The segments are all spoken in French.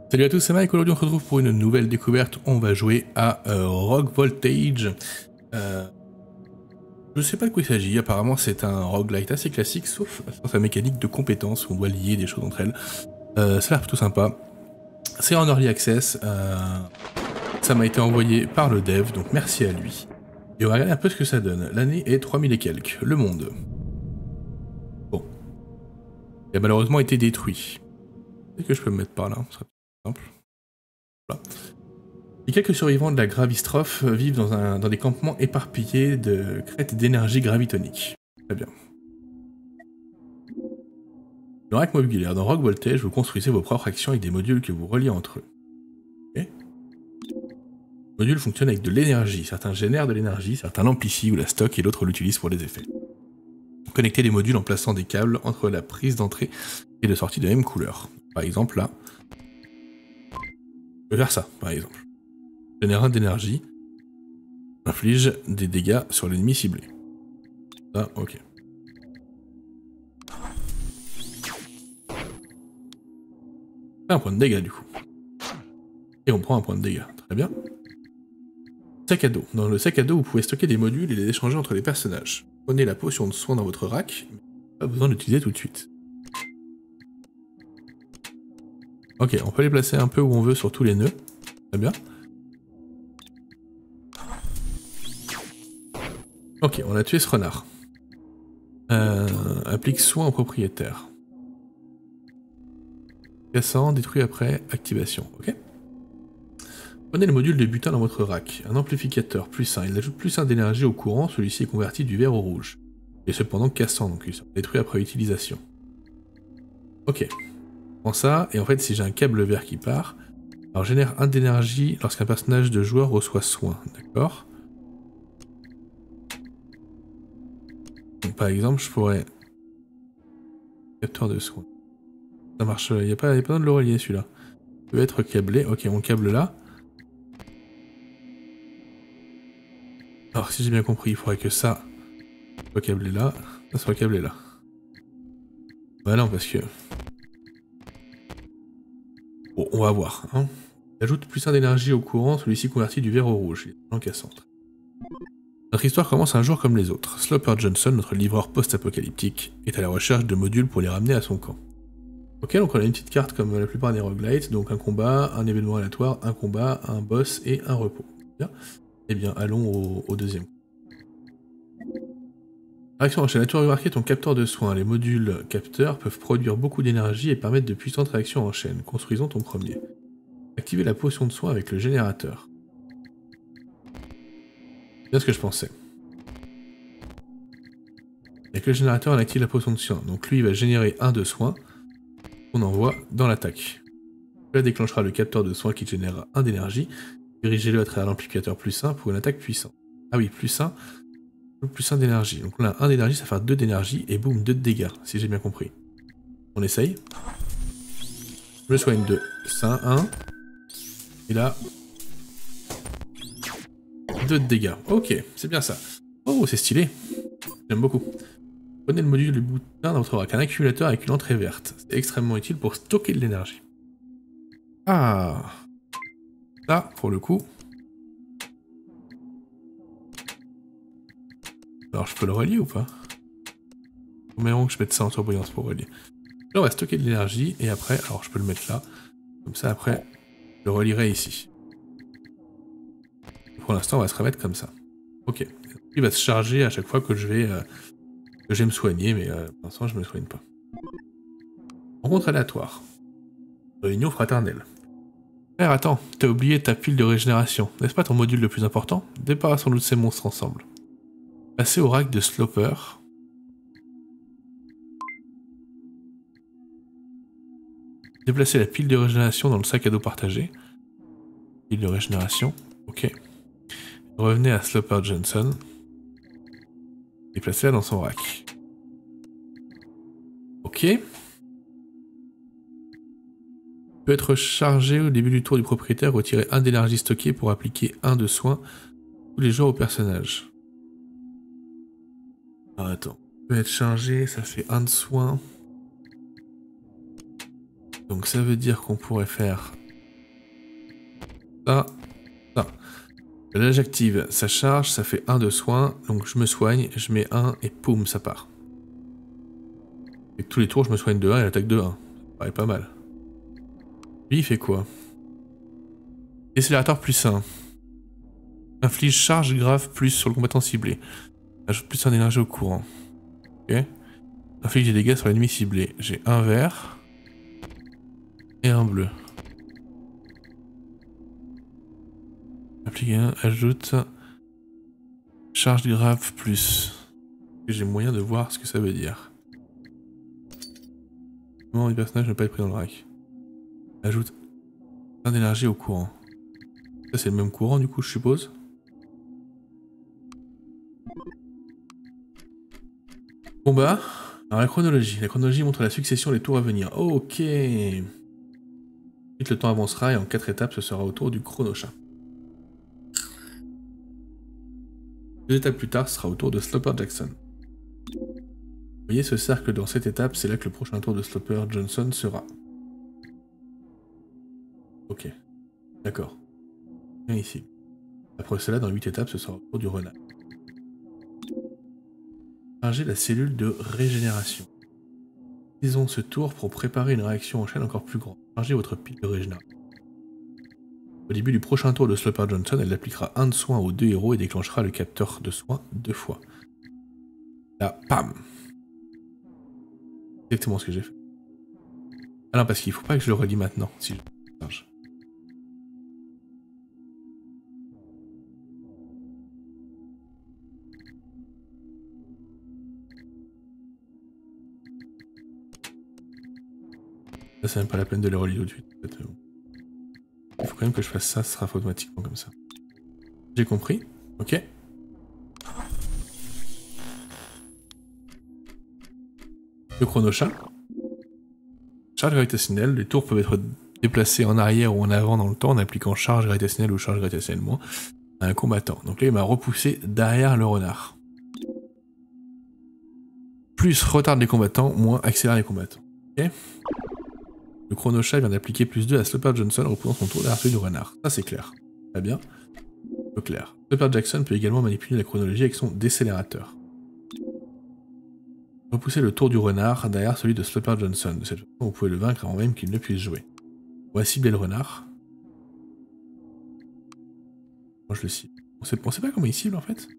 Salut à tous, c'est Mike, aujourd'hui on se retrouve pour une nouvelle découverte. On va jouer à Rock Voltage. Je sais pas de quoi il s'agit, apparemment c'est un roguelite assez classique, sauf sur sa mécanique de compétences, où on doit lier des choses entre elles. Ça a l'air plutôt sympa. C'est en early access, ça m'a été envoyé par le dev, donc merci à lui. Et on va regarder un peu ce que ça donne. L'année est 3000 et quelques, le monde. Bon. Il a malheureusement été détruit. Peut-être que je peux me mettre par là, ce sera plus simple. Voilà. Les quelques survivants de la gravistrophe vivent dans des campements éparpillés de crêtes d'énergie gravitonique. Très bien. Le rack mobilier. Dans Rock Voltage, vous construisez vos propres actions avec des modules que vous reliez entre eux. Okay. Les modules fonctionnent avec de l'énergie. Certains génèrent de l'énergie, certains l'amplifient ou la stockent et d'autres l'utilisent pour des effets. Connectez les modules en plaçant des câbles entre la prise d'entrée et de sortie de la même couleur. Par exemple, là, je peux faire ça, par exemple. Génère un d'énergie, inflige des dégâts sur l'ennemi ciblé. Ça, ok. Un point de dégâts du coup. Et on prend un point de dégâts. Très bien. Sac à dos. Dans le sac à dos, vous pouvez stocker des modules et les échanger entre les personnages. Prenez la potion de soin dans votre rack, mais pas besoin d'utiliser tout de suite. Ok, on peut les placer un peu où on veut sur tous les nœuds. Très bien. Ok, on a tué ce renard. Applique soin au propriétaire. Cassant, détruit après, activation. Ok. Prenez le module de butin dans votre rack. Un amplificateur +1. Il ajoute +1 d'énergie au courant, celui-ci est converti du vert au rouge. Il est cependant cassant, donc il sera détruit après utilisation. Ok. Je prends ça, et en fait si j'ai un câble vert qui part, alors génère 1 d'énergie lorsqu'un personnage de joueur reçoit soin. D'accord. Donc par exemple je pourrais... Capteur de soin. Ça marche, il n'y a pas besoin de le relier celui-là. Il peut être câblé, ok on câble là. Alors si j'ai bien compris, il faudrait que ça soit câblé là, ça soit câblé là. Bah non parce que... Bon, on va voir. Hein. Il ajoute +1 d'énergie au courant, celui-ci converti du vert au rouge. Il est en cassant. Notre histoire commence un jour comme les autres. Sloper Johnson, notre livreur post-apocalyptique, est à la recherche de modules pour les ramener à son camp. Ok, donc on a une petite carte comme la plupart des roguelites, donc un combat, un événement aléatoire, un combat, un boss et un repos. Bien. Eh bien, allons au deuxième. Réaction en chaîne. As-tu remarqué ton capteur de soins? Les modules capteurs peuvent produire beaucoup d'énergie et permettre de puissantes réactions en chaîne. Construisons ton premier. Activez la potion de soin avec le générateur. C'est bien ce que je pensais. Avec le générateur, on active la potion de soin. Donc lui, il va générer 1 de soin qu'on envoie dans l'attaque. Cela déclenchera le capteur de soin qui générera 1 d'énergie. Dirigez-le à travers l'amplificateur +1 pour une attaque puissante. Ah oui, +1 d'énergie. Donc on a 1 d'énergie, ça fait 2 d'énergie et boum, 2 de dégâts, si j'ai bien compris. On essaye. Je me soigne 2. Ça, 1. Et là... 2 de dégâts. Ok, c'est bien ça. Oh, c'est stylé. J'aime beaucoup. Prenez le module de butin dans votre rack. Un accumulateur avec une entrée verte. C'est extrêmement utile pour stocker de l'énergie. Ah. Ça, pour le coup... Alors, je peux le relier ou pas? Combien que je mette ça en surbrillance pour relier. Là, on va stocker de l'énergie, et après, alors je peux le mettre là. Comme ça, après, je le relierai ici. Pour l'instant, on va se remettre comme ça. Ok. Il va se charger à chaque fois que je vais me soigner, mais pour l'instant, je me soigne pas. Rencontre aléatoire. Réunion fraternelle. Frère, attends, t'as oublié ta pile de régénération. N'est-ce pas ton module le plus important? Débarrassons-nous de ces monstres ensemble. Passez au rack de Sloper. Déplacez la pile de régénération dans le sac à dos partagé. Pile de régénération. Ok. Revenez à Sloper Johnson. Et placez-la dans son rack. Ok. Peut être chargé au début du tour du propriétaire, retirer 1 d'énergie stockée pour appliquer 1 de soin tous les jours au personnage. Alors attends. Peut être chargé, ça fait 1 de soin. Donc ça veut dire qu'on pourrait faire ça, ça. Là j'active, ça charge, ça fait 1 de soin, donc je me soigne, je mets 1 et poum, ça part. Et tous les tours je me soigne de 1 et l'attaque de 1. Ça paraît pas mal. Lui il fait quoi? Décélérateur plus 1. Inflige charge grave plus sur le combattant ciblé. Ajoute plus 1 d'énergie au courant. Ok. Inflige des dégâts sur l'ennemi ciblé. J'ai un vert et un bleu. Applique un, ajoute charge grave plus. J'ai moyen de voir ce que ça veut dire. Comment les personnages ne pas être pris dans le rack. Ajoute 1 d'énergie au courant. Ça c'est le même courant du coup je suppose. Combat. Alors la chronologie. La chronologie montre la succession des tours à venir. Ok. Ensuite le temps avancera et en 4 étapes ce sera au tour du chronochat. 2 étapes plus tard ce sera au tour de Sloper Jackson. Vous voyez ce cercle dans cette étape, c'est là que le prochain tour de Sloper Johnson sera. Ok. D'accord. Bien ici. Après cela, dans 8 étapes, ce sera au tour du renard. Chargez la cellule de régénération. Utilisons ce tour pour préparer une réaction en chaîne encore plus grande. Chargez votre pile de régénération. Au début du prochain tour de Sloper Johnson, elle appliquera 1 de soin aux 2 héros et déclenchera le capteur de soin 2 fois. Là, pam! Exactement ce que j'ai fait. Ah non, parce qu'il faut pas que je le relis maintenant, si je charge. Là, c'est même pas la peine de le relier tout de suite. En fait. Il faut quand même que je fasse ça, ce sera automatiquement comme ça. J'ai compris. Ok. Le chronochat. Charge gravitationnelle. Les tours peuvent être déplacés en arrière ou en avant dans le temps en appliquant charge gravitationnelle ou charge gravitationnelle moins à un combattant. Donc là, il m'a repoussé derrière le renard. Plus retarde les combattants, moins accélère les combattants. Ok. Le chronochat vient d'appliquer plus 2 à Sloper Johnson, repoussant son tour derrière celui du renard. Ça, c'est clair. Très bien. Peu clair. Sloper Jackson peut également manipuler la chronologie avec son décélérateur. Repoussez le tour du renard derrière celui de Sloper Johnson. De cette façon, vous pouvez le vaincre avant même qu'il ne puisse jouer. On va cibler le renard. Moi, je le cible. On sait pas comment il cible en fait.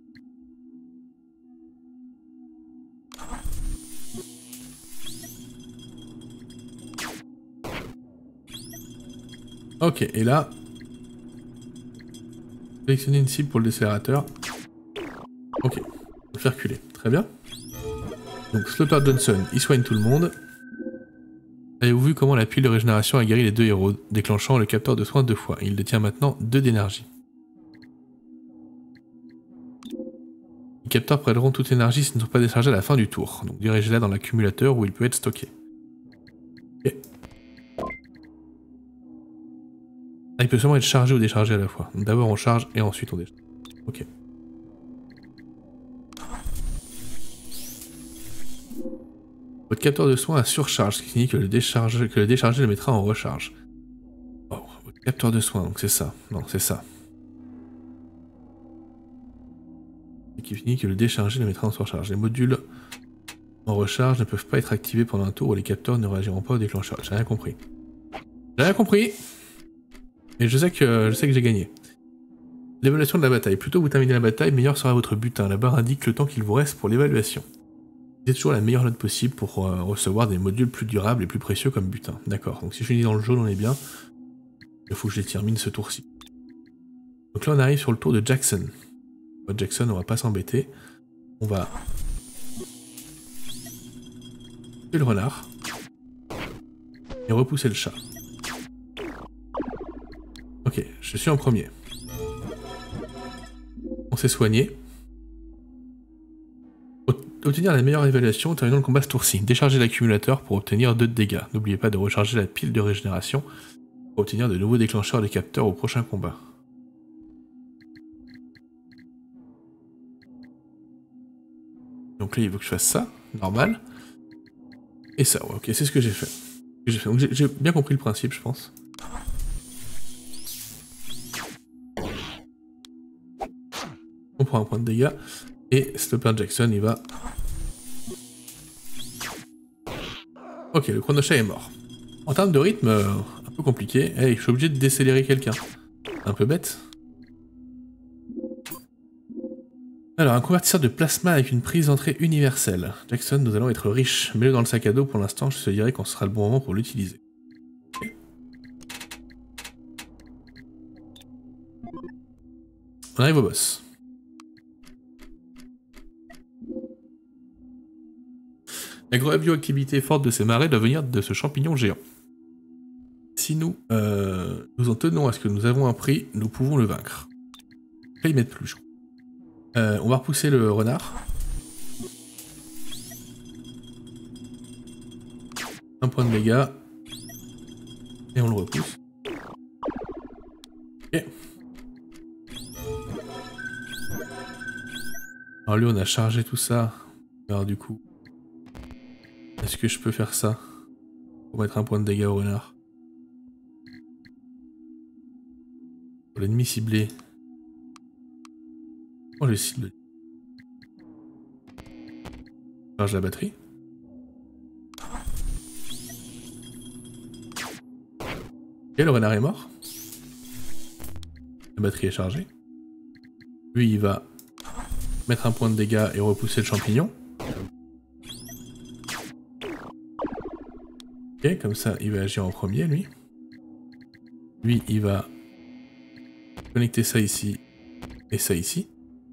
Ok, et là, sélectionner une cible pour le décélérateur. Ok, on va le faire reculer. Très bien. Donc Sloper Johnson, il soigne tout le monde. Avez-vous vu comment la pile de régénération a guéri les 2 héros, déclenchant le capteur de soins 2 fois. Il détient maintenant 2 d'énergie. Les capteurs prêteront toute l'énergie s'ils ne sont pas déchargés à la fin du tour. Donc dirigez-la dans l'accumulateur où il peut être stocké. Ok. Ah, il peut seulement être chargé ou déchargé à la fois. D'abord on charge et ensuite on décharge. Ok. Votre capteur de soins a surcharge, ce qui signifie que le déchargé le mettra en recharge. Oh, votre capteur de soins, donc c'est ça. Non, c'est ça. Ce qui signifie que le déchargé le mettra en surcharge. Les modules en recharge ne peuvent pas être activés pendant un tour où les capteurs ne réagiront pas au déclencheur. J'ai rien compris. J'ai rien compris. Mais je sais que j'ai gagné. L'évaluation de la bataille. Plus tôt vous terminez la bataille, meilleur sera votre butin. La barre indique le temps qu'il vous reste pour l'évaluation. C'est toujours la meilleure note possible pour recevoir des modules plus durables et plus précieux comme butin. D'accord, donc si je finis dans le jaune, on est bien. Il faut que je les termine ce tour-ci. Donc là, on arrive sur le tour de Jackson. Jackson, on va pas s'embêter. On va... tuer le renard. Et repousser le chat. Ok, je suis en premier. On s'est soigné. Obtenir la meilleure évaluation, terminons le combat ce tour-ci. Déchargez l'accumulateur pour obtenir 2 de dégâts. N'oubliez pas de recharger la pile de régénération pour obtenir de nouveaux déclencheurs de capteurs au prochain combat. Donc là, il veut que je fasse ça, normal. Et ça, ouais, ok, c'est ce que j'ai fait. Donc j'ai bien compris le principe, je pense. prend un point de dégâts. Et Stopper Jackson, il va... Ok, le chronochat est mort. En termes de rythme, un peu compliqué. Hey, je suis obligé de décélérer quelqu'un. Un peu bête. Alors, un convertisseur de plasma avec une prise d'entrée universelle. Jackson, nous allons être riches. Mets-le dans le sac à dos pour l'instant, je te dirais qu'on sera le bon moment pour l'utiliser. Okay. On arrive au boss. La bioactivité forte de ces marais doit venir de ce champignon géant. Si nous nous en tenons à ce que nous avons appris, nous pouvons le vaincre. Là, ils mettent plus, je crois. On va repousser le renard. Un point de dégâts. Et on le repousse. Ok. Alors lui, on a chargé tout ça. Alors du coup... Est-ce que je peux faire ça? Pour mettre un point de dégâts au renard. Pour l'ennemi ciblé. Oh, je cible. Charge la batterie. Et le renard est mort. La batterie est chargée. Lui, il va mettre un point de dégâts et repousser le champignon. Ok, comme ça, il va agir en premier, lui. Lui, il va connecter ça ici et ça ici.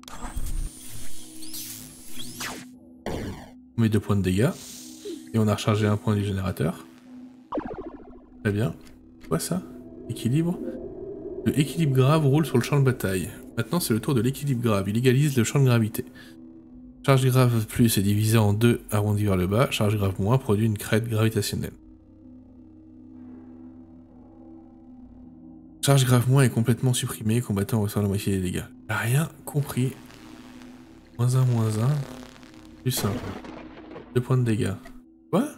On met 2 points de dégâts. Et on a rechargé un point du générateur. Très bien. Quoi ça? Équilibre. Le équilibre grave roule sur le champ de bataille. Maintenant, c'est le tour de l'équilibre grave. Il égalise le champ de gravité. Charge grave plus est divisé en 2 arrondi vers le bas. Charge grave moins produit une crête gravitationnelle. Charge grave moins est complètement supprimée. Combattant ressort la moitié des dégâts. J'ai rien compris. -1, -1. Plus simple. 2 points de dégâts. Quoi?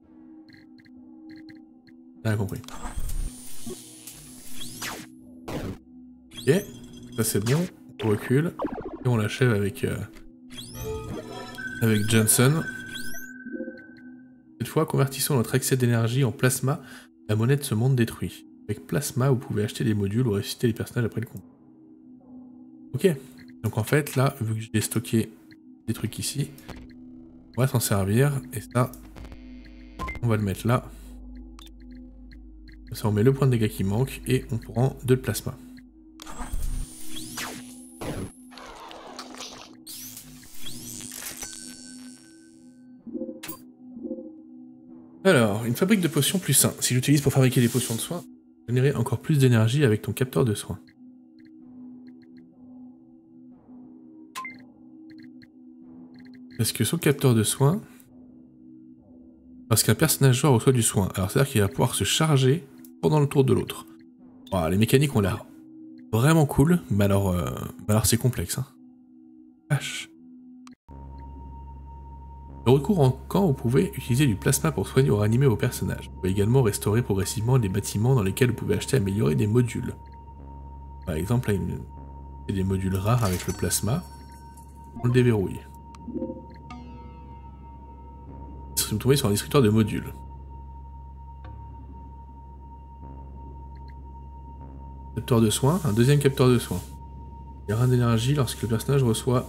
J'ai rien compris. Ok. Ça c'est bon. On recule. Et on l'achève avec Johnson. Cette fois, convertissons notre excès d'énergie en plasma. La monnaie de ce monde détruit. Avec plasma, vous pouvez acheter des modules ou ressusciter les personnages après le combat. Ok. Donc en fait, là, vu que j'ai stocké des trucs ici, on va s'en servir. Et ça, on va le mettre là. Comme ça, on met le point de dégâts qui manque et on prend 2 de plasma. Alors, une fabrique de potions plus sain. Si j'utilise pour fabriquer des potions de soins, générer encore plus d'énergie avec ton capteur de soins. Est-ce que son capteur de soins... Parce qu'un personnage joueur reçoit du soin. Alors c'est-à-dire qu'il va pouvoir se charger pendant le tour de l'autre. Voilà, les mécaniques ont l'air vraiment cool, mais alors c'est complexe. Hein. H. Le recours en camp, vous pouvez utiliser du plasma pour soigner ou ranimer vos personnages. Vous pouvez également restaurer progressivement les bâtiments dans lesquels vous pouvez acheter et améliorer des modules. Par exemple, là, il y a des modules rares avec le plasma. On le déverrouille. Vous tombez sur un destructeur de modules. Capteur de soins, un deuxième capteur de soins. Il y a rien d'énergie lorsque le personnage reçoit...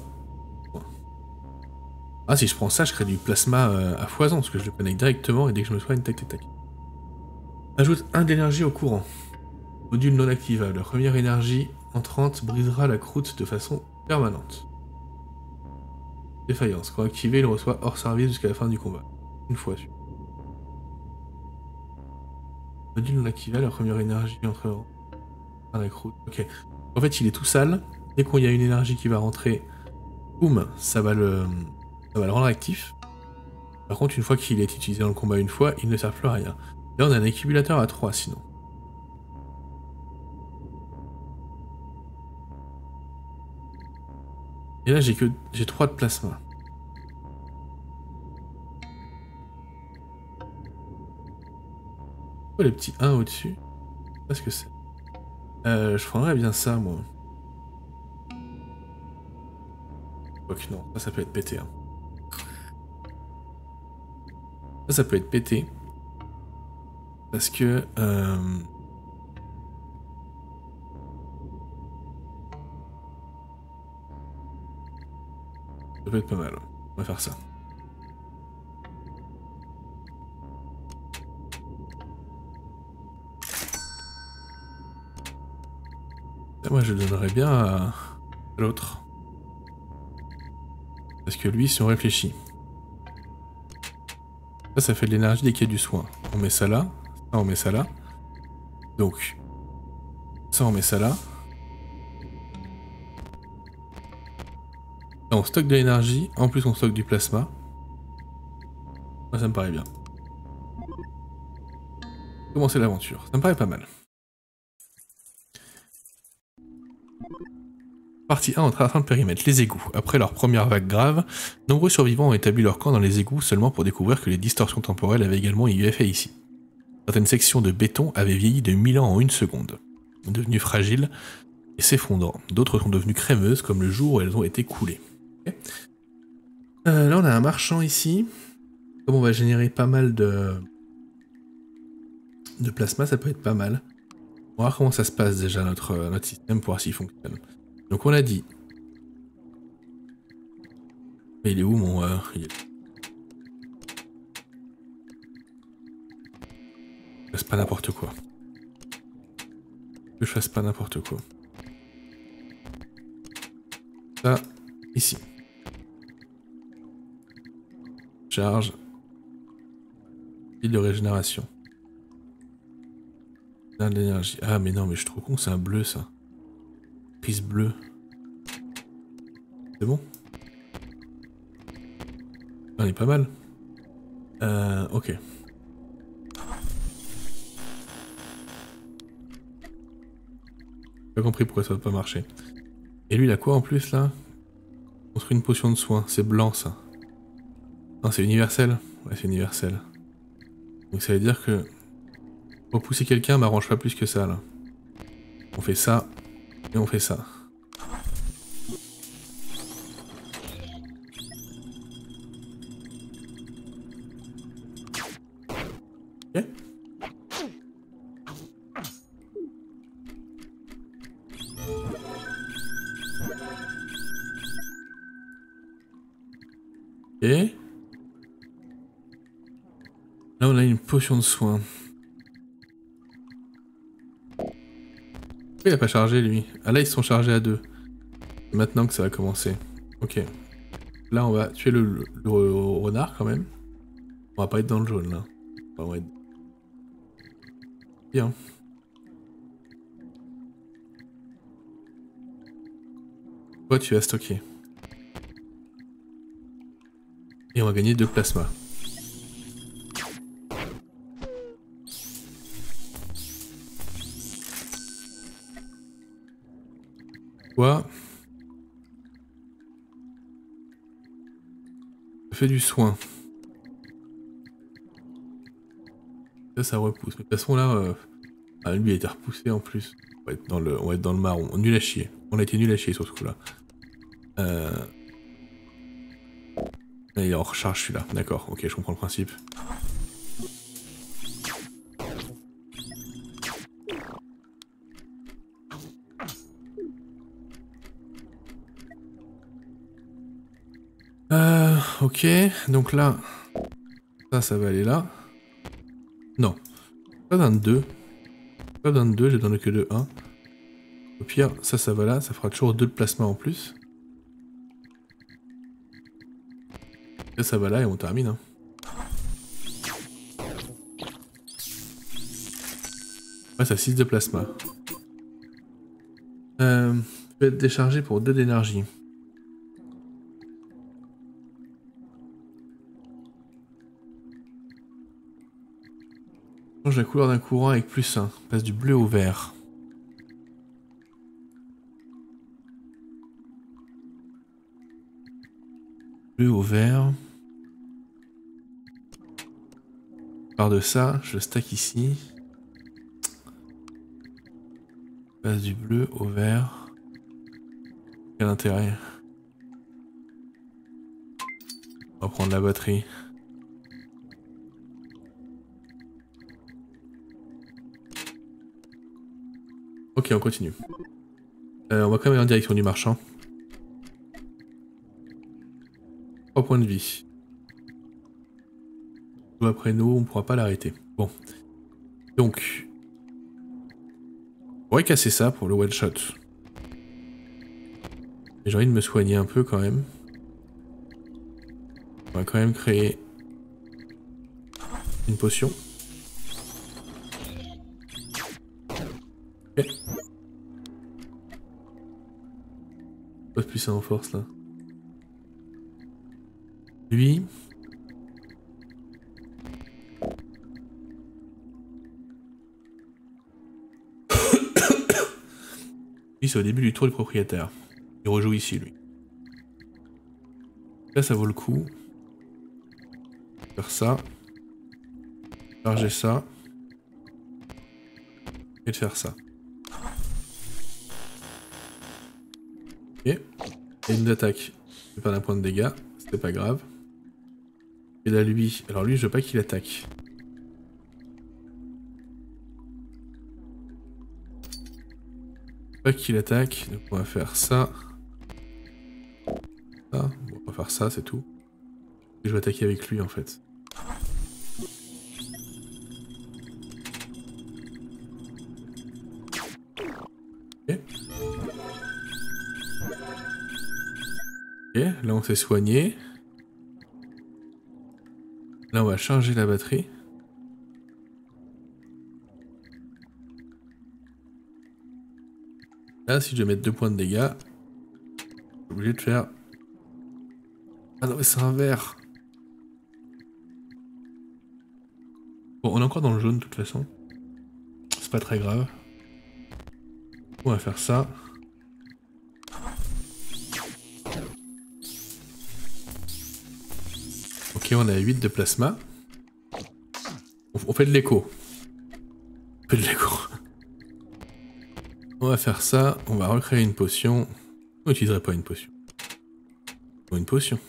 Ah, si je prends ça, je crée du plasma à foison, parce que je le connecte directement et dès que je me soigne, tac tac tac. Ajoute 1 d'énergie au courant. Module non activable. Première énergie entrante brisera la croûte de façon permanente. Défaillance. Quand activé, il reçoit hors service jusqu'à la fin du combat. Une fois sûr. Module non activable, la première énergie entre dans la croûte. Ok. En fait, il est tout sale. Dès qu'il y a une énergie qui va rentrer, boum, ça va le rendre actif. Par contre, une fois qu'il est utilisé dans le combat une fois, il ne sert plus à rien. Là, on a un accumulateur à 3 sinon. Et là, j'ai 3 de plasma. Oh, le petit 1 au-dessus. Je sais pas ce que c'est. Je prendrais bien ça, moi. Ok, non, ça peut être pété. Hein. Ça peut être pété. Parce que... ça peut être pas mal. On va faire ça. Et moi, je le donnerais bien à l'autre. Parce que lui, si on réfléchit... Ça fait de l'énergie dès qu'il y a du soin. On met ça là. Ça, on met ça là. Donc... Ça, on met ça là. Là, on stocke de l'énergie. En plus, on stocke du plasma. Moi, ça me paraît bien. Commencer l'aventure. Ça me paraît pas mal. Partie 1, on traverse le périmètre, les égouts. Après leur première vague grave, nombreux survivants ont établi leur camp dans les égouts seulement pour découvrir que les distorsions temporelles avaient également eu effet ici. Certaines sections de béton avaient vieilli de 1000 ans en une seconde, devenues fragiles et s'effondrant. D'autres sont devenues crémeuses comme le jour où elles ont été coulées. Okay. Là on a un marchand ici. Comme on va générer pas mal de plasma, ça peut être pas mal. On va voir comment ça se passe déjà notre système pour voir s'il fonctionne. Donc on a dit... Mais il est où mon... il est... Je fasse pas n'importe quoi. Que je fasse pas n'importe quoi. Ça, ici. Charge. Pile de régénération. Plein d'énergie. Ah mais non, mais je suis trop con, c'est un bleu ça. Prise bleue. C'est bon? On est pas mal. Ok. J'ai pas compris pourquoi ça va pas marcher. Et lui, il a quoi en plus là? Construit une potion de soin. C'est blanc ça. Non, c'est universel? Ouais, c'est universel. Donc ça veut dire que... Pour pousser quelqu'un m'arrange pas plus que ça là. On fait ça. Et on fait ça. Ok. Et... Là on a une potion de soin. Pourquoi il a pas chargé lui? Ah là ils sont chargés à deux. C'est maintenant que ça va commencer. Ok. Là on va tuer le renard quand même. On va pas être dans le jaune là. On va être... Bien. Toi tu vas stocker. Et on va gagner 2 plasma. Quoi? Ça fait du soin. Ça repousse. Mais de toute façon là, lui a été repoussé en plus. On va être dans le marron. Nul à chier. On a été nul à chier sur ce coup-là. Il est en recharge celui-là. D'accord, ok, je comprends le principe. Ok, donc là, ça va aller là. Non, pas d'un 2. Pas d'un 2, j'ai donné que de 1. Au pire, ça va là, ça fera toujours 2 de plasma en plus. Et ça va là et on termine. Hein. Ouais, ça 6 de plasma. Peut être déchargé pour 2 d'énergie. Change la couleur d'un courant avec plus 1. Passe du bleu au vert. Bleu au vert. Par de ça, je stack ici. Passe du bleu au vert. Quel intérêt? On va prendre la batterie. Ok, on continue. On va quand même aller en direction du marchand. 3 points de vie. Après nous, on ne pourra pas l'arrêter. Bon. Donc. On pourrait casser ça pour le one shot. J'ai envie de me soigner un peu quand même. On va quand même créer une potion. Ok. Pas plus ça en force là. Lui. Lui c'est au début du tour du propriétaire. Il rejoue ici lui. Là ça vaut le coup. Faire ça. Charger ça. Et de faire ça. Ok. Et une attaque. C'est pas d'un point de dégâts. C'est pas grave. Et là lui. Alors lui je veux pas qu'il attaque. Pas qu'il attaque. Donc on va faire ça. Ça. Bon, on va faire ça c'est tout. Et je vais attaquer avec lui en fait. Ok. Ok, là on s'est soigné. Là on va charger la batterie. Là si je vais mettre 2 points de dégâts, je suis obligé de faire... Ah non mais c'est un vert. Bon on est encore dans le jaune de toute façon. C'est pas très grave. On va faire ça. Ok on a 8 de plasma. On fait de l'écho. On fait de l'écho. On va faire ça, on va recréer une potion. On n'utiliserait pas une potion. Une potion.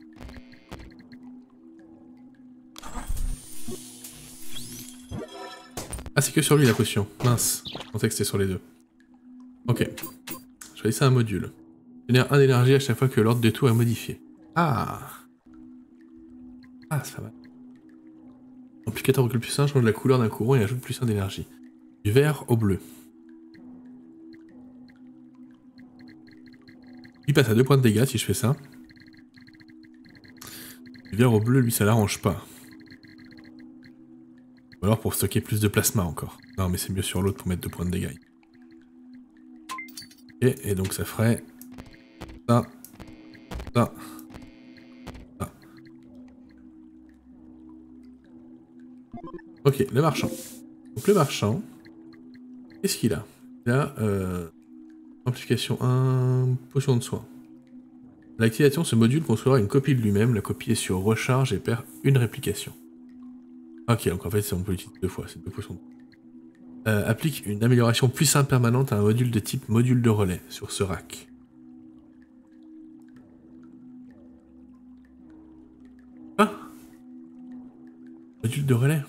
Ah c'est que sur lui la potion. Mince, je pensais que c'était sur les deux. Ok. Je vais laisser un module. Génère 1 d'énergie à chaque fois que l'ordre de tour est modifié. Ah. Ah c'est pas mal. Amplificateur recule plus 1, change la couleur d'un courant et ajoute plus 1 d'énergie. Du vert au bleu. Il passe à 2 points de dégâts si je fais ça. Du vert au bleu, lui, ça l'arrange pas. Ou alors pour stocker plus de plasma encore. Non, mais c'est mieux sur l'autre pour mettre 2 points de dégâts. Ok, et donc ça ferait... Ça. Ça. Ça. Ok, le marchand. Donc le marchand... Qu'est-ce qu'il a? Il a... Amplification 1... Potion de soin. À l'activation, ce module construira une copie de lui-même. La copie est sur recharge et perd une réplication. Ok, donc en fait, on peut l'utiliser 2 fois. C'est 2 potions. Applique une amélioration plus simple permanente à un module de type module de relais sur ce rack. Ah! Module de relais.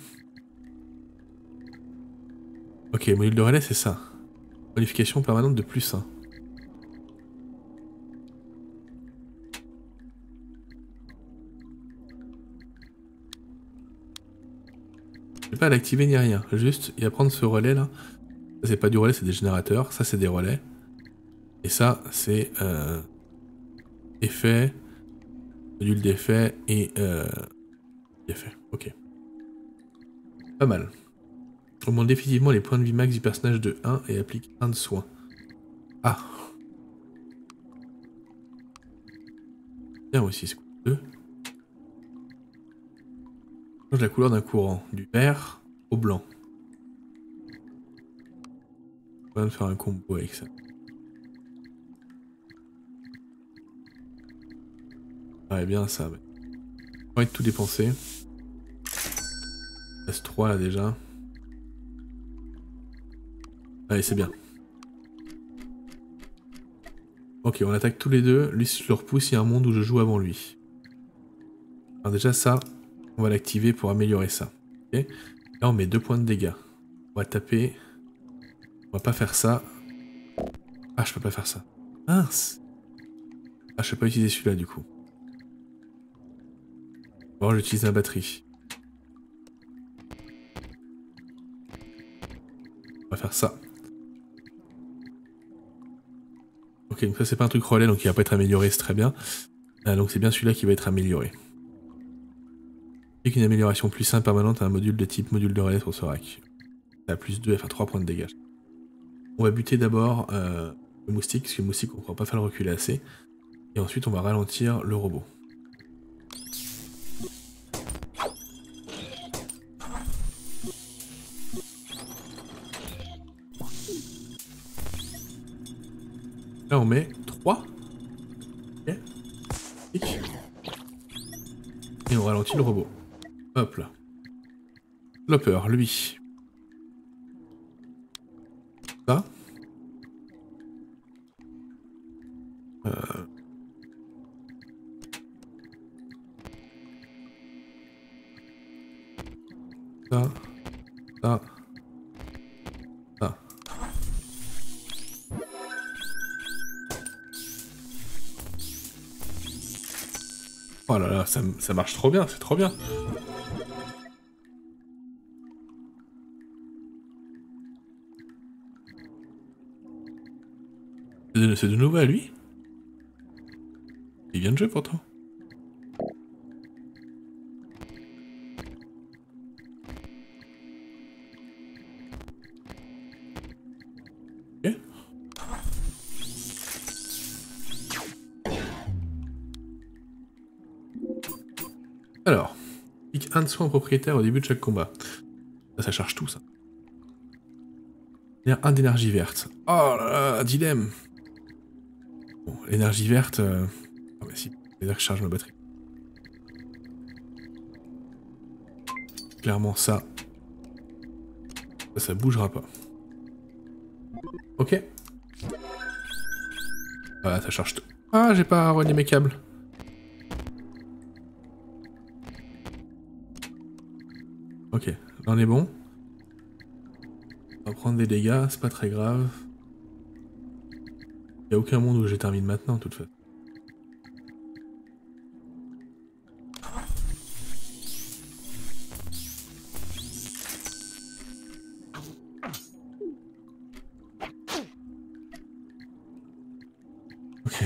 Ok, module de relais, c'est ça. Modification permanente de plus 1. Je vais pas l'activer ni rien. Juste, il va prendre ce relais là. Ça, c'est pas du relais, c'est des générateurs. Ça, c'est des relais. Et ça, c'est effet, module d'effet et effet. Ok. Pas mal. Augmente définitivement les points de vie max du personnage de 1 et applique 1 de soin. Ah. Bien aussi, c'est 2. Change la couleur d'un courant, du vert au blanc. On va faire un combo avec ça. Ouais, bien ça. On va tout dépenser. Il reste 3 là déjà. Allez, c'est bien. Ok, on attaque tous les deux. Lui, je le repousse, il y a un monde où je joue avant lui. Alors déjà ça, on va l'activer pour améliorer ça. Okay. Là on met 2 points de dégâts. On va taper. On va pas faire ça. Ah je peux pas faire ça. Mince. Ah je peux pas utiliser celui-là du coup. Bon j'utilise la batterie. On va faire ça. Ok donc ça c'est pas un truc relais donc il va pas être amélioré, c'est très bien. Donc c'est bien celui-là qui va être amélioré. Et qu'une amélioration plus simple permanente à un module de type module de relais sur ce rack. Ça a plus 2, enfin 3 points de dégâts. On va buter d'abord le moustique, parce que le moustique on ne pourra pas faire le reculer assez. Et ensuite on va ralentir le robot. Là on met 3. Ok. Et on ralentit le robot. Hop là. Lopper, lui. Ça. Ça. Ça. Ça. Oh là là, ça marche trop bien, c'est trop bien. C'est de nouveau à lui? Il vient de jouer pourtant. Ok. Alors, pique un de soin propriétaire au début de chaque combat. Ça charge tout ça. Il y a un d'énergie verte. Oh là là, dilemme. Bon, l'énergie verte... Ah bah si, c'est-à-dire que je charge ma batterie. Clairement ça. Ça bougera pas. Ok. Voilà, ça charge tout. Ah, j'ai pas relié mes câbles. Ok, là on est bon. On va prendre des dégâts, c'est pas très grave. Y a aucun monde où je termine maintenant, de toute façon. Ok.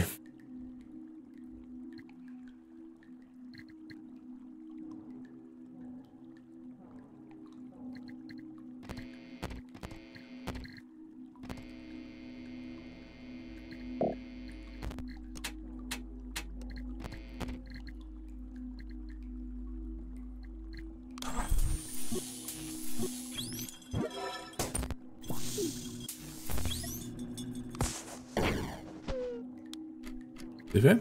C'est fait?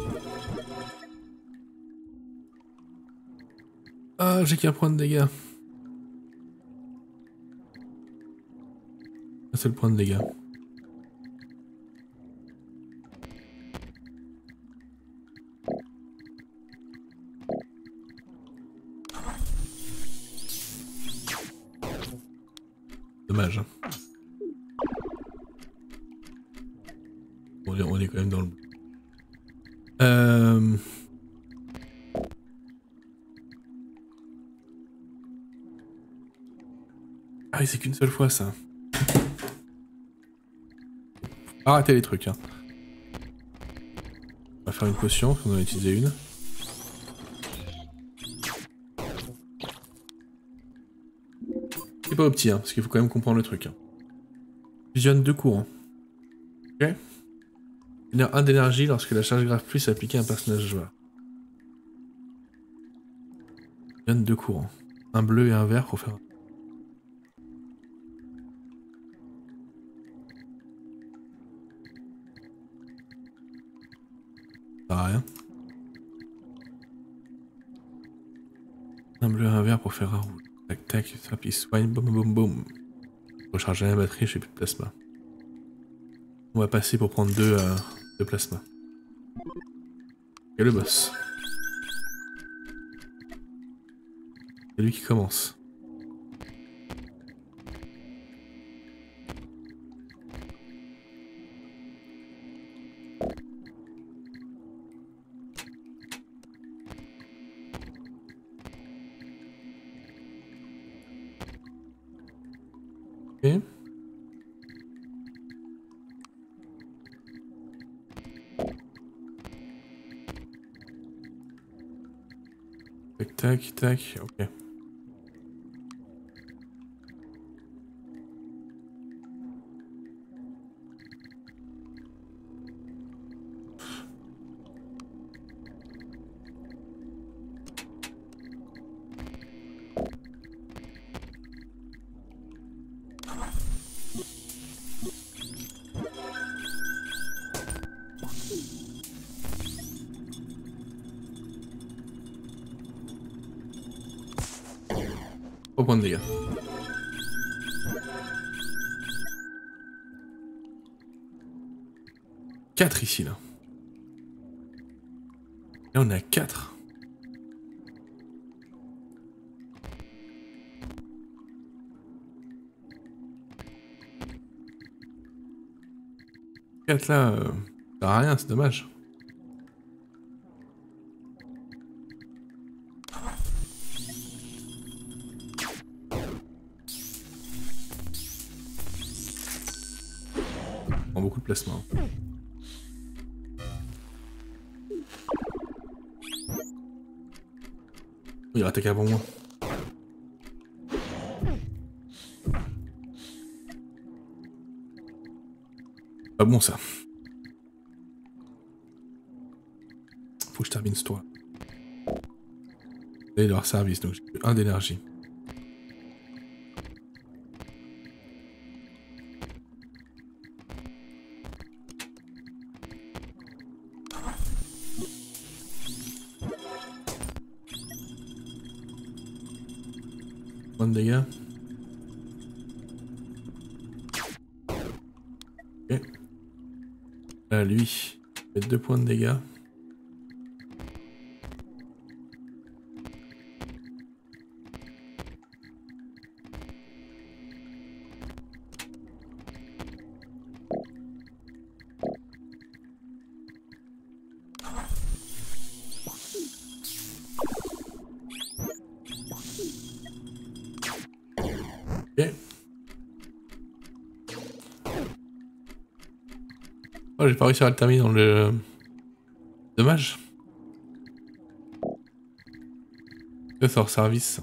Ah, j'ai qu'un point de dégâts. Un seul point de dégâts. Dommage. On est quand même dans le... Ah oui, c'est qu'une seule fois ça. Arrêtez les trucs, hein. On va faire une potion, parce qu'on en a utilisé une. C'est pas opti, hein, parce qu'il faut quand même comprendre le truc. Hein. Fusionne 2 courants. Ok. Génère 1 d'énergie lorsque la charge grave plus est appliquée à un personnage joueur. Fusionne 2 courants. Un bleu et un vert pour faire... Ça sert à rien. Un bleu et un vert pour faire un rouge. Tac tac, ça puis soigne, boum boum boum. Recharger la batterie, j'ai plus de plasma. On va passer pour prendre 2 plasma. Et le boss. C'est lui qui commence. Ok. Tac, tac, tac, ok. Au point de dégâts. 4 ici, là. Là, on est à 4. Là, ça sert à rien, c'est dommage. On prend beaucoup de placement. Il attaque avant moi. Pas bon ça. Faut que je termine ce tour. Et leur service, donc j'ai plus 1 d'énergie. Point de dégâts. Ok. Là, lui, il fait 2 points de dégâts. Ok. Oh, j'ai pas réussi à le terminer dans le... Dommage. Ça sort service.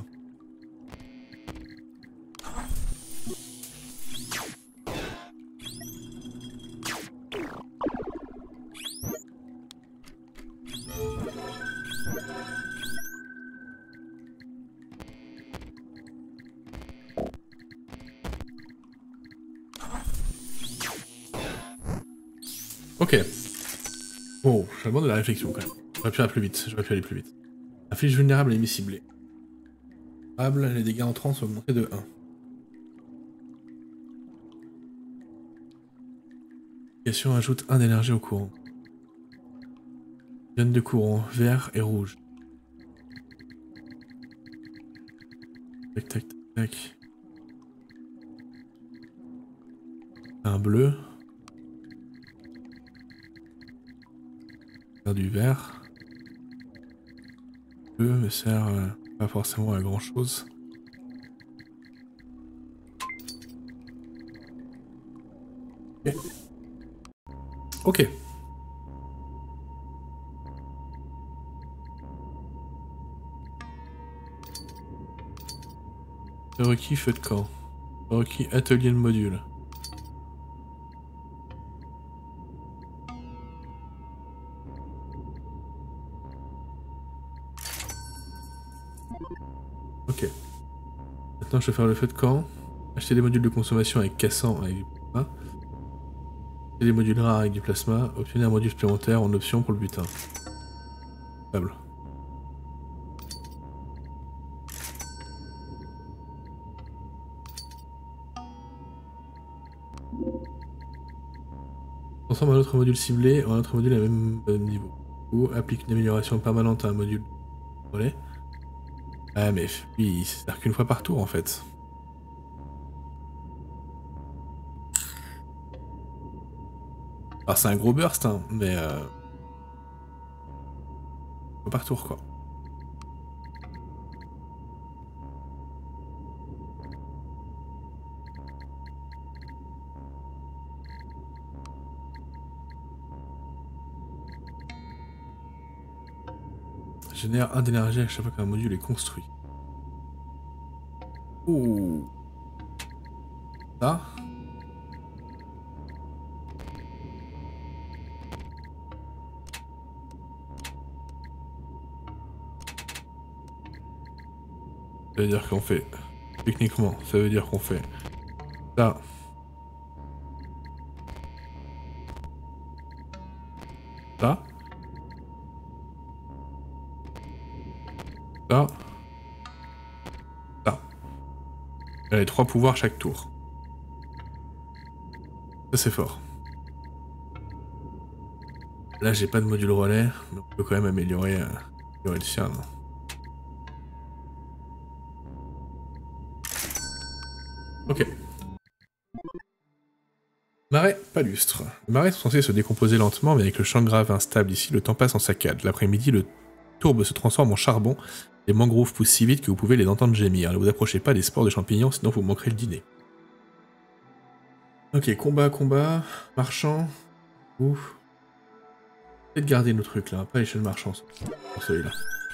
Ok. Bon, je demande de la réflexion quand même. J'aurais pu aller plus vite. J'aurais pu aller plus vite. Afflige vulnérable et mi-ciblé. Les dégâts entrants sont augmentés de 1. Question ajoute 1 d'énergie au courant. Zone de courant, vert et rouge. Tac, tac, tac, tac. Un bleu. Faire du vert. Bleu me sert pas forcément à grand chose. Ok. Ok. Requis feu de camp. Requis atelier de module. Ok. Maintenant je vais faire le feu de camp. Acheter des modules de consommation avec cassant avec du plasma. Acheter des modules rares avec du plasma. Obtenir un module supplémentaire en option pour le butin. Stable. Transforme un autre module ciblé en un autre module à même niveau. Ou applique une amélioration permanente à un module relais. Ah mais lui, il sert qu'une fois par tour en fait. Alors c'est un gros burst, hein, mais pas par tour quoi. Génère 1 d'énergie à chaque fois qu'un module est construit. Ouh. Ça. Ça veut dire qu'on fait. Techniquement, ça veut dire qu'on fait. Ça. Ça. Ça. Ça. Allez, 3 pouvoirs chaque tour. Ça c'est fort. Là j'ai pas de module relais, mais on peut quand même améliorer le sien. Non. Ok. Marais palustre. Les marais sont censés se décomposer lentement, mais avec le champ grave instable ici, le temps passe en saccade. L'après-midi, le tourbe se transforme en charbon. Les mangroves poussent si vite que vous pouvez les entendre gémir. Ne vous approchez pas des spores de champignons, sinon vous manquerez le dîner. Ok, combat, marchand. Ouf. Peut-être garder nos trucs là, pas les chaînes marchands pour celui-là.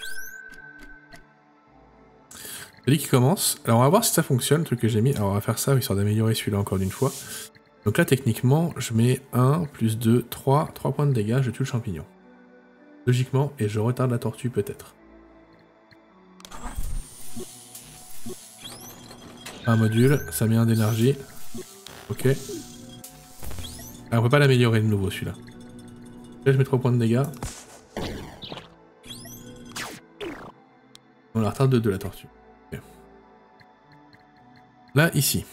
Celui qui commence. Alors on va voir si ça fonctionne, le truc que j'ai mis. Alors on va faire ça histoire d'améliorer celui-là encore une fois. Donc là techniquement, je mets 1, plus 2, 3 points de dégâts, je tue le champignon. Logiquement, et je retarde la tortue peut-être. Un module, ça met 1 d'énergie. Ok. Ah, on peut pas l'améliorer de nouveau celui-là. Là je mets 3 points de dégâts. On la retarde de 2 la tortue. Okay. Là, ici.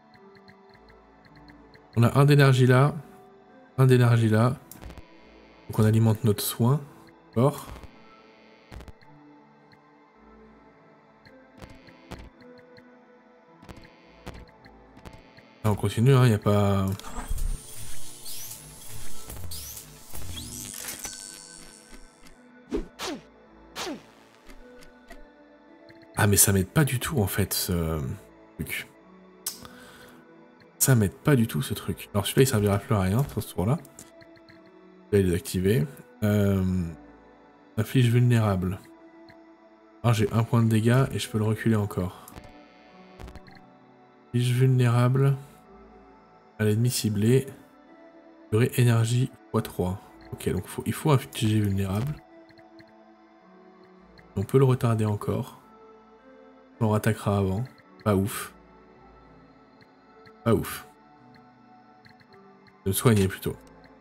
On a 1 d'énergie là. 1 d'énergie là. Donc on alimente notre soin. D'accord. Là on continue, hein, y a pas... Ah mais ça m'aide pas du tout en fait ce truc. Ça m'aide pas du tout ce truc. Alors celui-là il servira plus à rien sur ce tour-là. Là il est désactivé. Affiche vulnérable. Alors j'ai 1 point de dégâts et je peux le reculer encore. Affiche vulnérable. À l'ennemi ciblé. Durée énergie x3. Ok donc il faut afficher vulnérable. On peut le retarder encore. On rattaquera avant. Pas ouf. Pas ouf. De me soigner plutôt.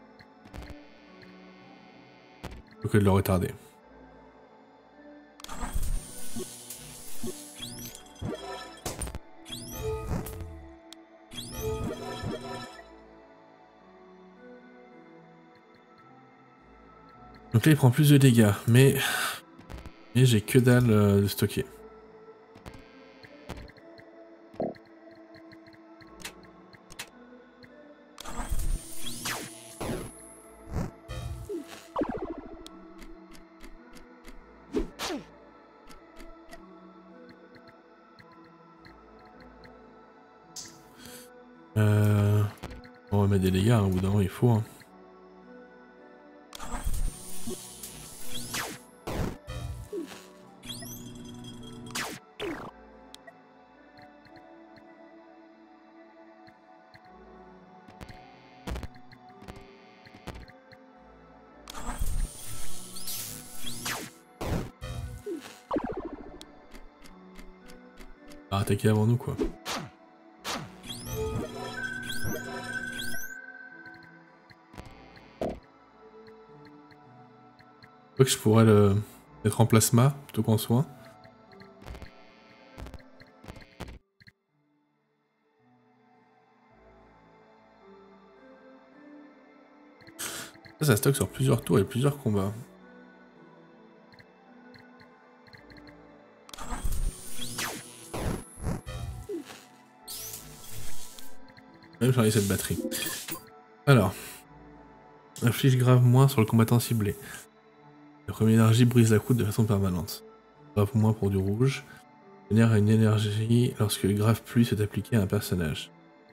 Plutôt que de le retarder. Donc là il prend plus de dégâts, mais j'ai que dalle de stocker. On va mettre des dégâts, hein, au bout d'un moment il faut. Hein. À attaquer avant nous quoi. Je crois que je pourrais le mettre en plasma plutôt qu'en soin. Ça stocke sur plusieurs tours et plusieurs combats. Même charger cette batterie. Alors. Inflige grave moins sur le combattant ciblé. La première énergie brise la croûte de façon permanente. Grave moins pour du rouge. Génère une énergie lorsque le grave plus est appliqué à un personnage.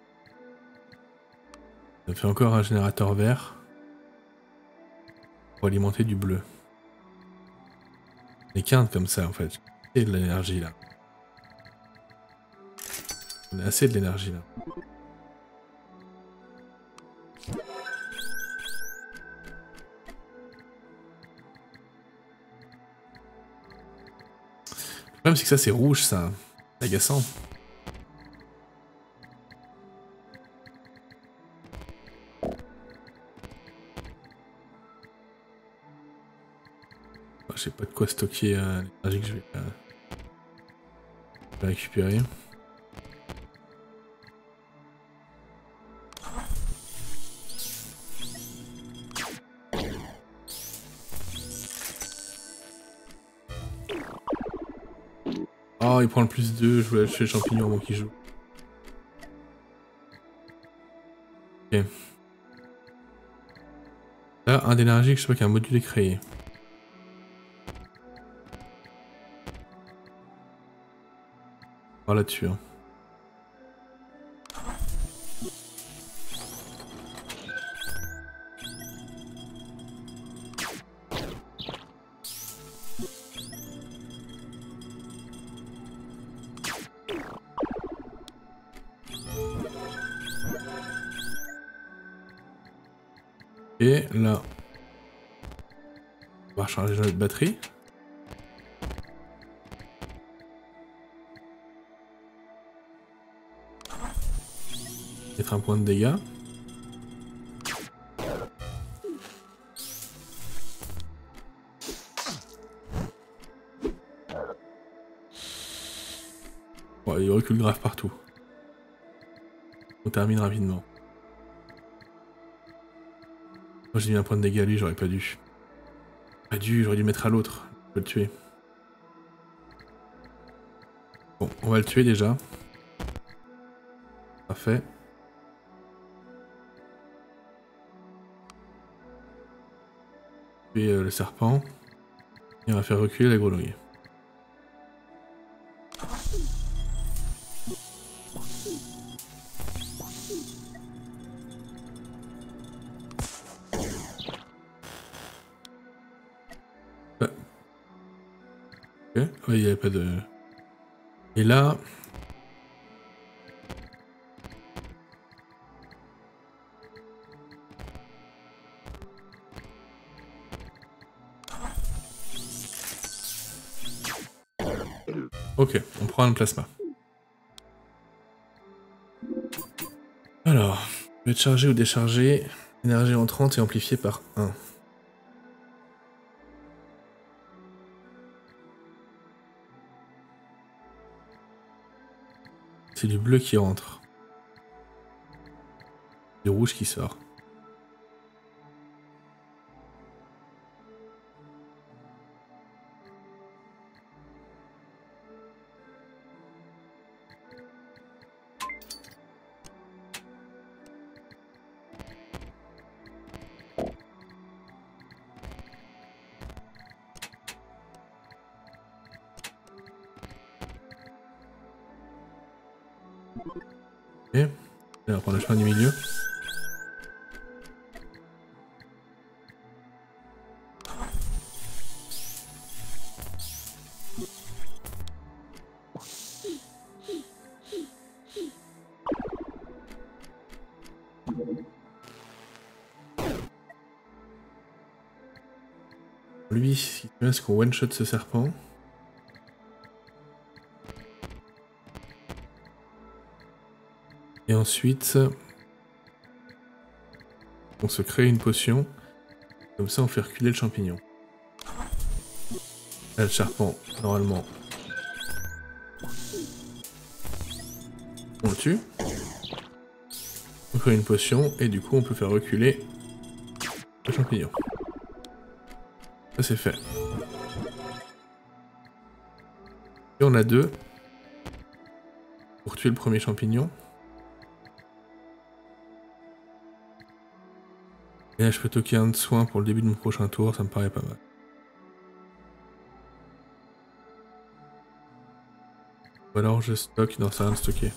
Ça fait encore un générateur vert. Pour alimenter du bleu. Les quintes comme ça en fait. Et de l'énergie là. On a assez de l'énergie là. Le problème c'est que ça c'est rouge ça. C'est agaçant. Je sais pas de quoi stocker l'énergie que je vais récupérer. Oh, il prend le plus 2, je voulais acheter le champignon avant qu'il joue. Ok. Là, un d'énergie, je sais pas qu'un module est créé. On va là-dessus. Hein. Et là, on va recharger notre batterie. Mettre un point de dégâts. Bon, il recule grave partout. On termine rapidement. Moi j'ai mis un point de dégâts à lui, j'aurais pas dû. J'aurais dû mettre à l'autre. Je peux le tuer. Bon, on va le tuer déjà. Parfait. Tuer le serpent. Et on va faire reculer la grenouille. Ok, oui, il n'y avait pas de... Et là... Ok, on prend un plasma. Alors, je vais être chargé ou décharger. Énergie entrante et amplifiée par 1. C'est du bleu qui rentre. Du rouge qui sort. Ok. Et on va prendre le chemin du milieu. Lui, il reste qu'on one-shot ce serpent. Et ensuite, on se crée une potion. Comme ça, on fait reculer le champignon. Là, le serpent, normalement, on le tue. On crée une potion et du coup, on peut faire reculer le champignon. Ça, c'est fait. Et on a 2 pour tuer le premier champignon. Et là, je peux toquer un de soin pour le début de mon prochain tour, ça me paraît pas mal. Ou alors je stocke, non, ça rien de stocker.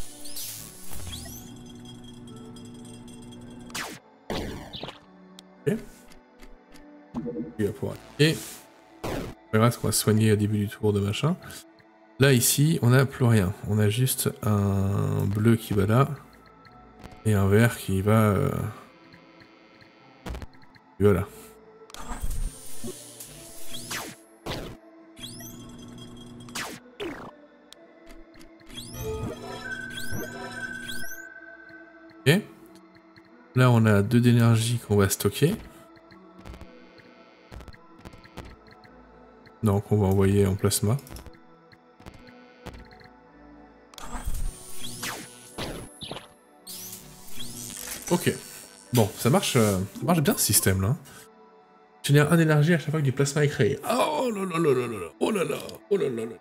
Ok. Il va pouvoir attaquer. On verra ce qu'on va soigner au début du tour de machin. Là, ici, on n'a plus rien. On a juste un bleu qui va là. Et un vert qui va... Voilà. Ok. Là, on a 2 d'énergie qu'on va stocker. Donc, on va envoyer en plasma. Ok. Bon, ça marche bien ce système là. Génère 1 d'énergie à chaque fois que du plasma est créé. Oh là là là là là là. Oh là là. Oh là là là.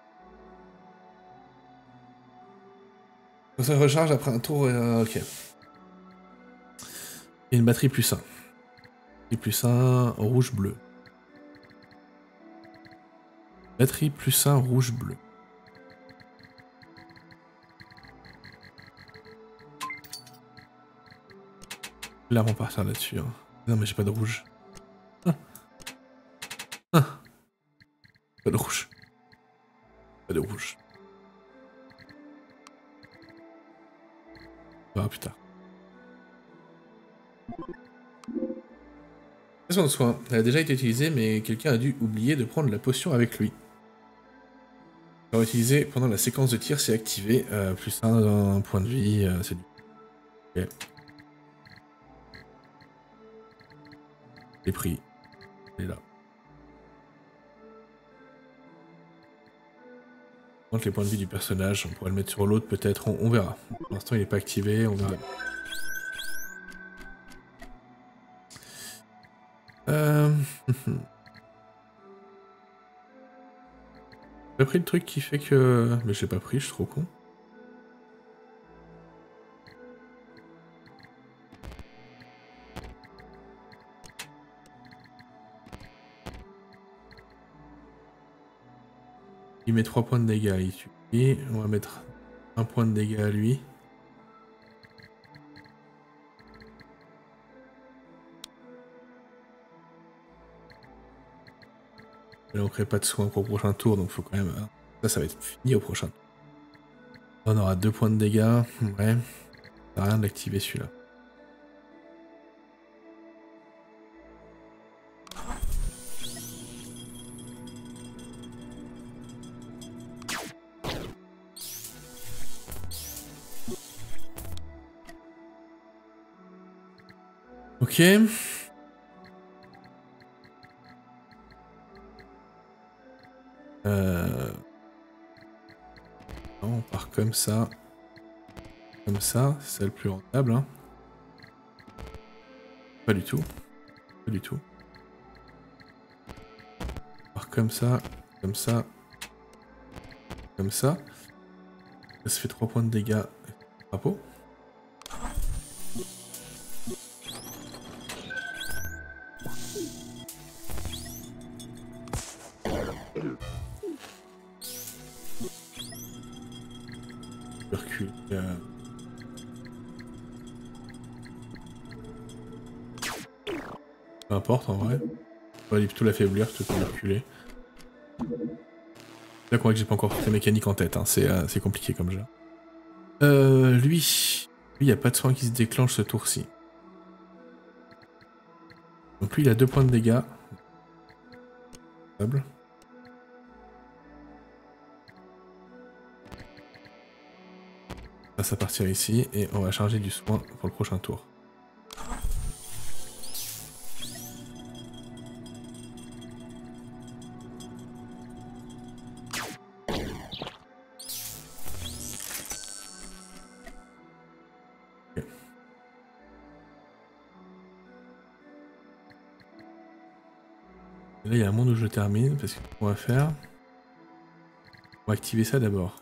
Ça recharge après un tour. Ok. Et une batterie plus 1. Et plus 1 rouge-bleu. Batterie plus 1 rouge-bleu. Là, on partir là-dessus. Hein. Non, mais j'ai pas de rouge. Ah. Ah. Pas de rouge. Pas de rouge. On verra plus tard. Station de soins. Elle a déjà été utilisée, mais quelqu'un a dû oublier de prendre la potion avec lui. On va utiliser pendant la séquence de tir, c'est activé. Plus 1 point de vie, c'est du... Ok. Les prix. Il est là. Donc les points de vie du personnage, on pourrait le mettre sur l'autre peut-être, on verra. Pour l'instant il n'est pas activé, on verra. J'ai pris le truc qui fait que... Mais je l'ai pas pris, je suis trop con. Il met 3 points de dégâts, il tue. Et on va mettre 1 point de dégâts à lui. Et là on crée pas de soins pour le prochain tour, donc faut quand même... Ça va être fini au prochain tour. On aura 2 points de dégâts, ouais. Ça sert à rien d'activer celui-là. Ok. Non, on part comme ça. Comme ça, c'est le plus rentable. Hein. Pas du tout. Pas du tout. On part comme ça, comme ça, comme ça. Ça se fait 3 points de dégâts. Drapeau. Recule. Peu importe en vrai. On va plutôt l'affaiblir plutôt que de reculer. Là qu'on voit que j'ai pas encore fait mécanique en tête, hein. C'est compliqué comme jeu. Lui, il n'y a pas de soin qui se déclenche ce tour-ci. Donc lui il a 2 points de dégâts. Ça partir ici et on va charger du soin pour le prochain tour. Okay. Là il y a un monde où je termine parce qu'on va faire... On va activer ça d'abord.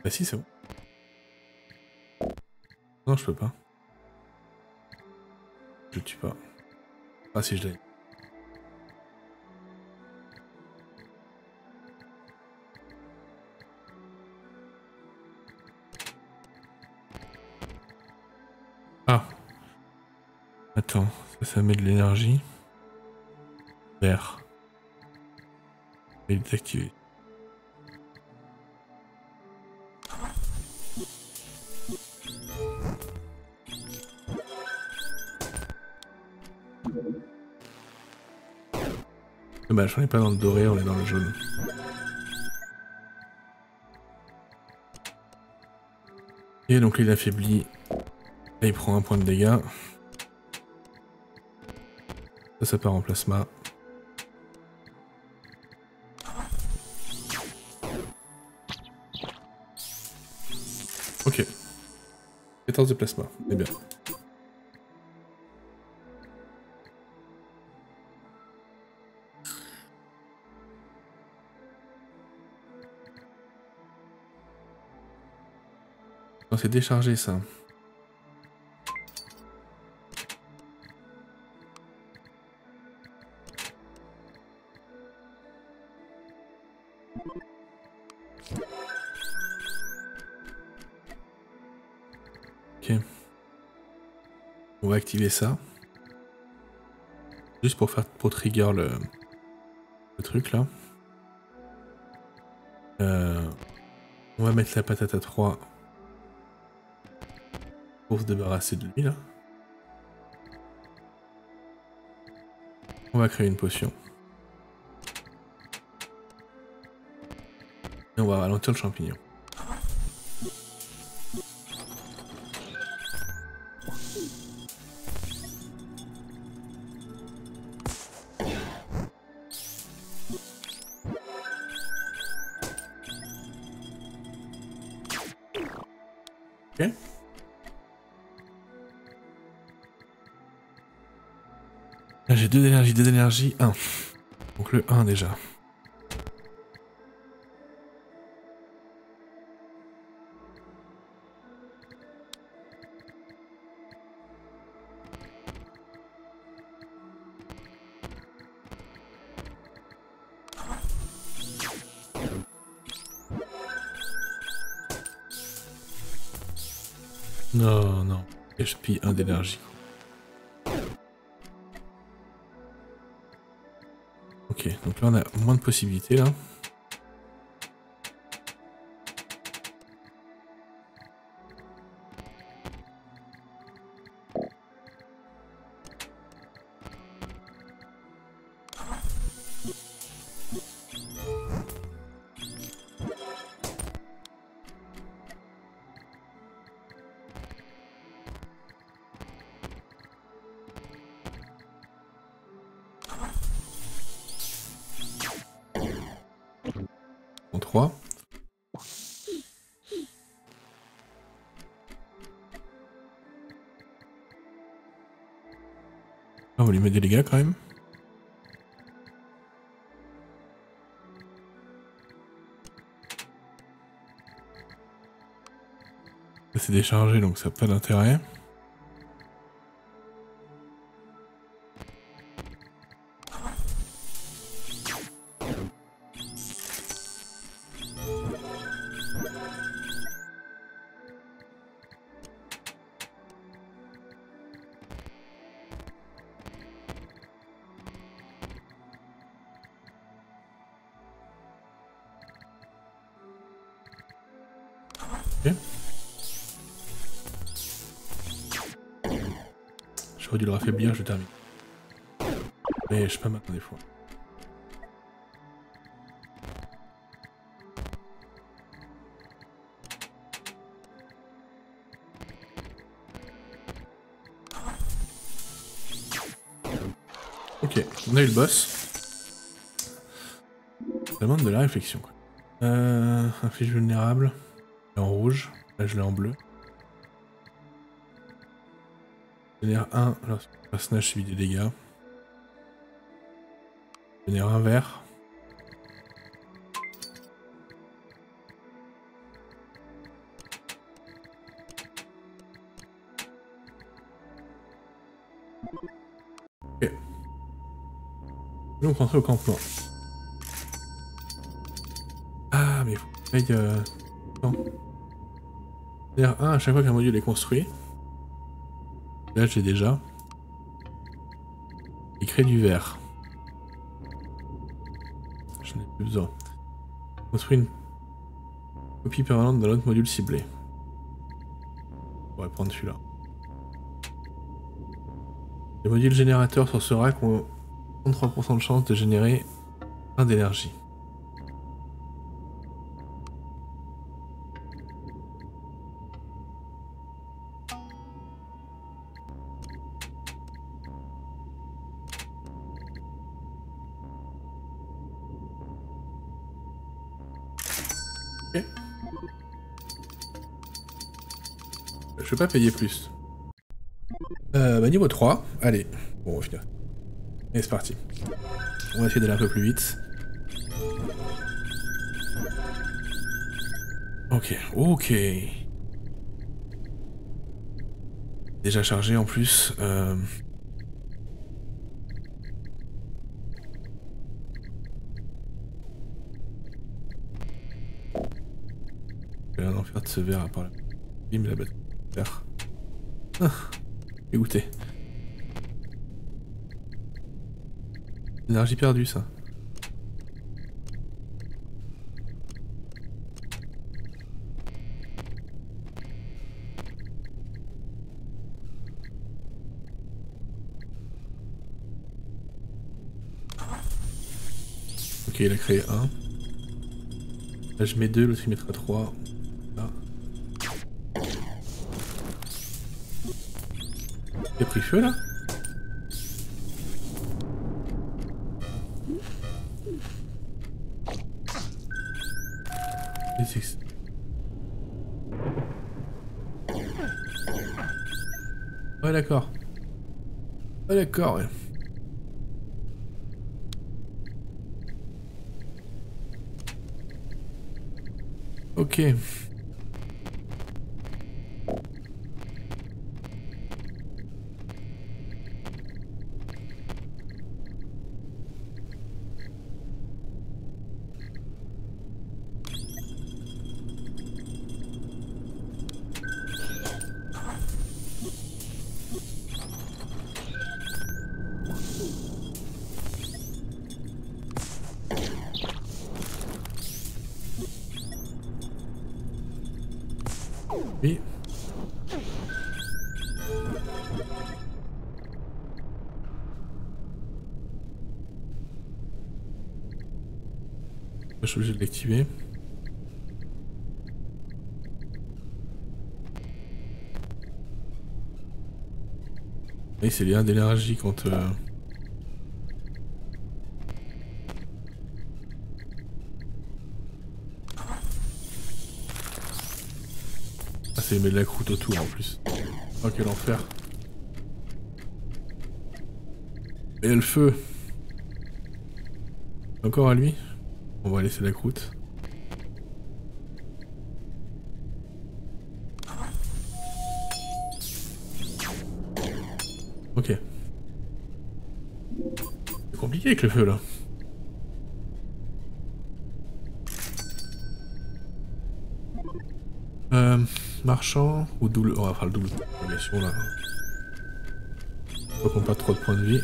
Bah si, c'est bon. Non, je peux pas. Je tue pas. Ah si, je l'ai. Ah. Attends, ça met de l'énergie. Vert. Il est activé. Dommage, on est pas dans le doré, on est dans le jaune. Et donc là, il affaiblit. Là, il prend un point de dégâts. Ça part en plasma. Ok. 14 de plasma, c'est bien. Non, c'est déchargé ça. Ok. On va activer ça. Juste pour trigger le truc là. On va mettre la patate à 3 pour se débarrasser de lui là. On va créer une potion. Et on va ralentir le champignon. Ok. Là j'ai 2 d'énergie, 1. Donc le 1 déjà. Non, non. HP 1 d'énergie. Ok, donc là on a moins de possibilités là. En 3. On va lui mettre des dégâts quand même. C'est déchargé donc ça n'a pas d'intérêt. Ok. J'aurais dû le raffaiblir, je termine. Mais je sais pas maintenant des fois. Ok, on a eu le boss. Ça demande de la réflexion quoi. Inflige vulnérable. En rouge. Là je l'ai en bleu. Génère 1 lorsque le personnage subit des dégâts. Génère 1 vert. Ok. Nous on rentrer au campement. Ah mais il faut que je paye... Non. C'est-à-dire, à chaque fois qu'un module est construit, là j'ai déjà, il crée du verre. Je n'ai plus besoin. Construit une copie permanente d'un autre module ciblé. On pourrait prendre celui-là. Les modules générateurs sur ce rack ont 33% de chance de générer plein d'énergie. Ok. Je vais pas payer plus. Bah niveau 3, allez. Bon, on va finir. Allez, c'est parti. On va essayer d'aller un peu plus vite. Ok, ok. Déjà chargé en plus. J'ai un enfer de ce verre à part la... Mais la batterie. Verre. Ah, dégoûté. Énergie perdue, ça. Ok, il a créé un. Là, je mets 2, l'autre il mettra 3. Là. Il a pris feu, là? Ouais, d'accord. Ouais, d'accord, ouais. Ok. Oui. Je suis obligé de l'activer. Oui, c'est les 1 d'énergie quand... Ah, c'est met de la croûte autour en plus. Oh, quel enfer. Et le feu. Encore à lui. On va laisser la croûte. Ok. C'est compliqué avec le feu là. Marchand ou double... On va faire le double prolongation là. Faut qu'on perde trop de points de vie.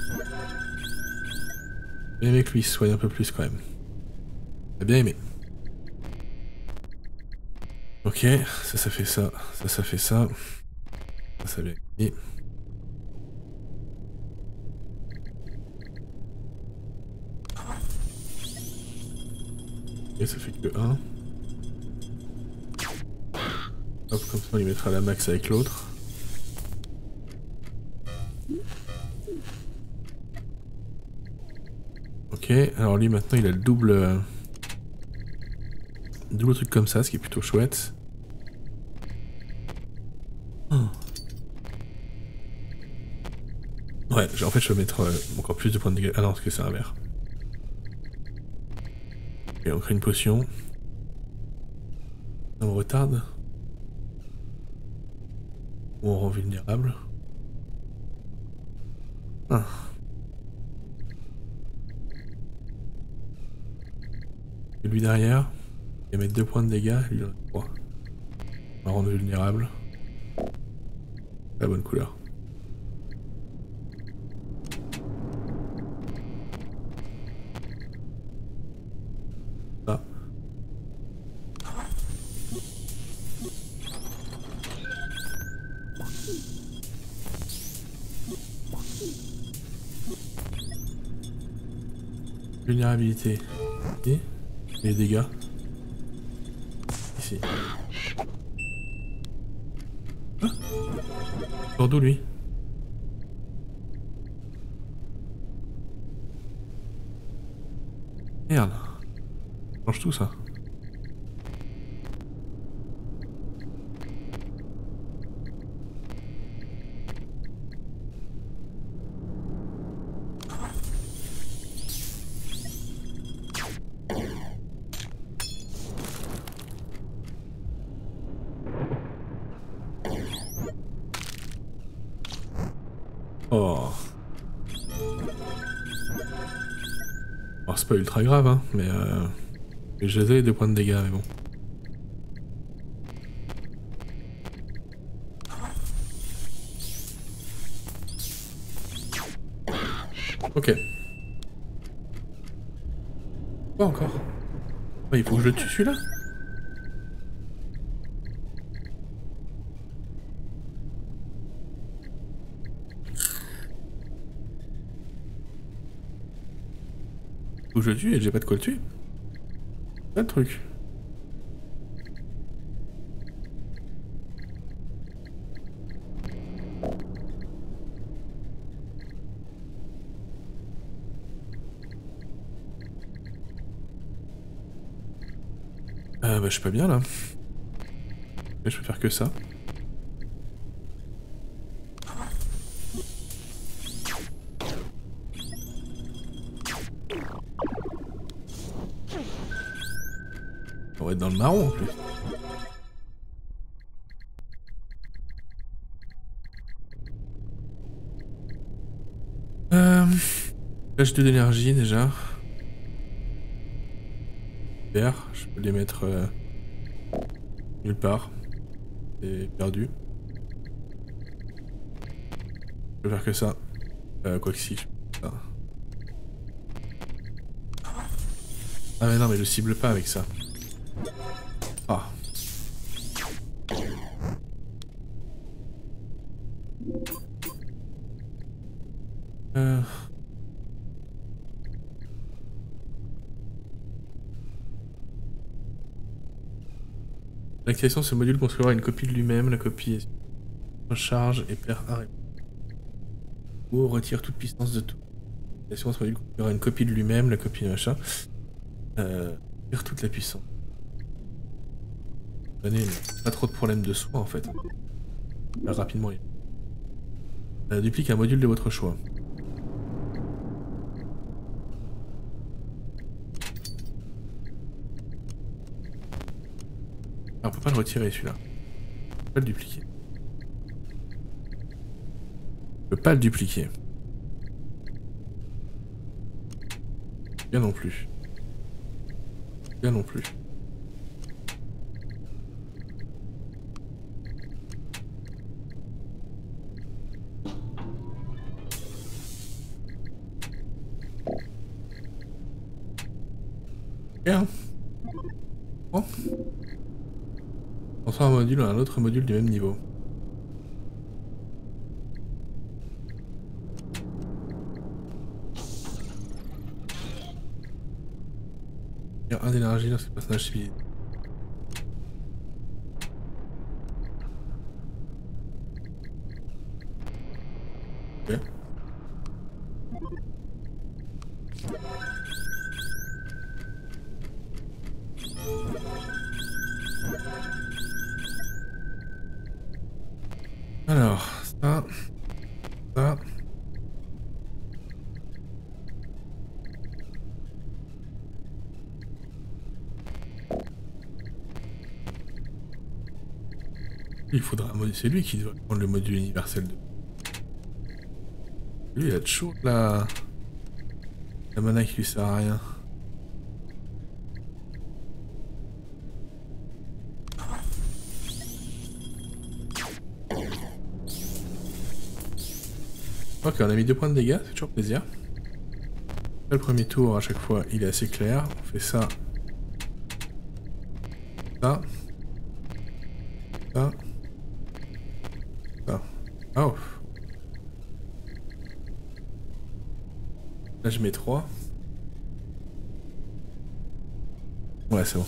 J'ai aimé que lui soigne un peu plus quand même. J'ai bien aimé. Ok, ça fait ça. Ça fait ça. Ça vient ici. Et ça fait que 1. Hop, comme ça on lui mettra la max avec l'autre. Ok, alors lui maintenant il a le double... double truc comme ça, ce qui est plutôt chouette. Oh. Ouais, en fait je vais mettre encore plus de points de dégâts. Ah non, parce que c'est un verre. Ok, on crée une potion. On retarde. Ou on rend vulnérable. Ah. Et lui derrière, il va mettre 2 points de dégâts, lui il en a 3. On va rendre vulnérable. La bonne couleur. Ça. Vulnérabilité. Et les dégâts. Ici. Ah, sort d'où lui? Merde. Ça change tout ça. Oh. Alors c'est pas ultra grave hein, mais j'ai les 2 points de dégâts mais bon. Ok. Quoi encore? Oh, il faut que je le tue celui-là? Faut que je le tue et j'ai pas de quoi le tuer. Pas de truc. Bah je suis pas bien là. Mais je peux faire que ça. On va être dans le marron en plus. Là j'ai 2 d'énergie déjà. Super, je peux les mettre nulle part. C'est perdu. Je peux faire que ça. Quoi que si, je peux faire ça. Ah mais non mais je cible pas avec ça. Ah. L'activation de ce module construira une copie de lui-même. La copie est recharge et perd arrêt. Ou retire toute puissance de tout. L'activation de ce module construira une copie de lui-même. La copie de machin. Retire toute la puissance. Pas trop de problème de soi en fait. Rapidement. Duplique un module de votre choix. Ah, on peut pas le retirer celui-là. On peut pas le dupliquer. On peut pas le dupliquer. Bien non plus. Bien non plus. Bien. Bon. On sort un module à un autre module du même niveau. Il y a un d'énergie dans ce personnage civilisé. Ok. Alors, ça. Ça. Il faudra un module. C'est lui qui doit prendre le module universel de. Lui, il a toujours la mana qui lui sert à rien. Ok, on a mis 2 points de dégâts, c'est toujours plaisir. Le premier tour, à chaque fois, il est assez clair. On fait ça. Ça. Ça. Ça. Oh. Là, je mets 3. Ouais, c'est bon.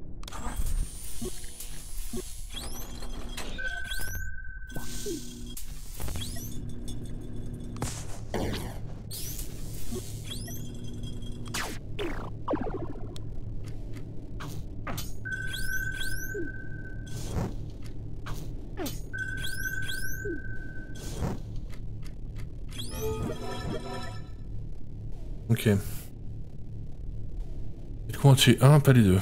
Ok. Et de quoi en tuer un, pas les deux.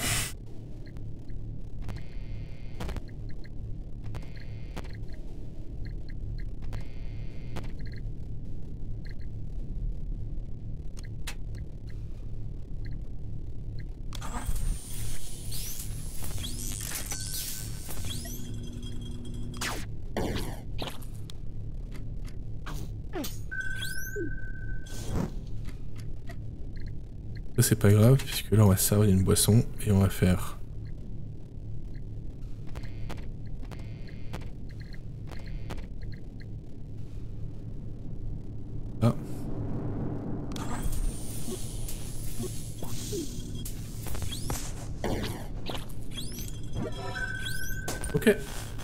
Ça, c'est pas grave, puisque là, on va se servir d'une boisson et on va faire... Ah. Ok.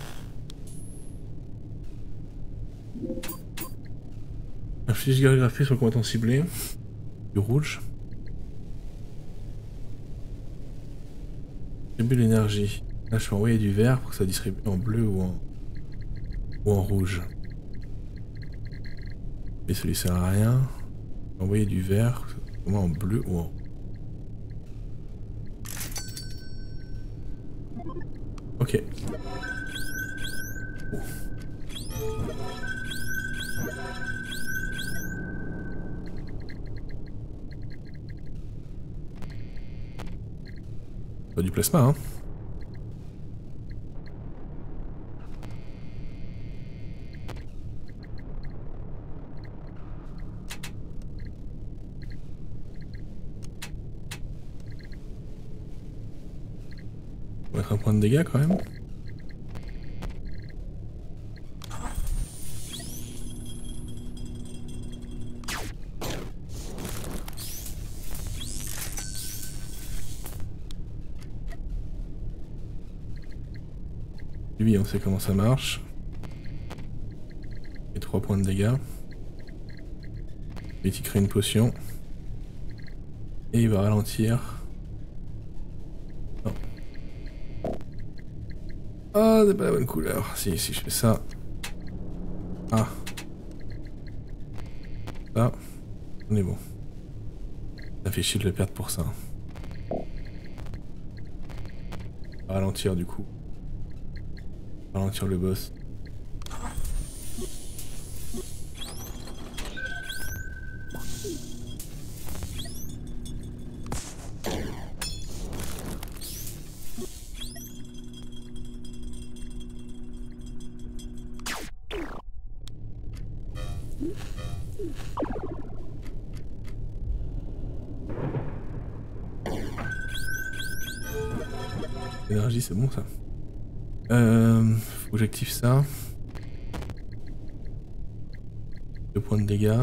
Un fiche graphé sur le combattant ciblé. Du rouge. Distribue l'énergie. Là, je vais envoyer du vert pour que ça distribue en bleu ou en rouge. Mais ça lui sert à rien. Envoyer du vert, comment en bleu ou en... Ok. Oh. Pas du plasma, hein. On va mettre un point de dégâts quand même. Lui, on sait comment ça marche. Et 3 points de dégâts. Et il crée une potion. Et il va ralentir. Non. Ah, c'est pas la bonne couleur. Si je fais ça. Ah. Ça. On est bon. Ça fait chier de le perdre pour ça. Ralentir du coup. Ralentir le boss. L'énergie, c'est bon ça. Faut que j'active ça. 2 points de dégâts.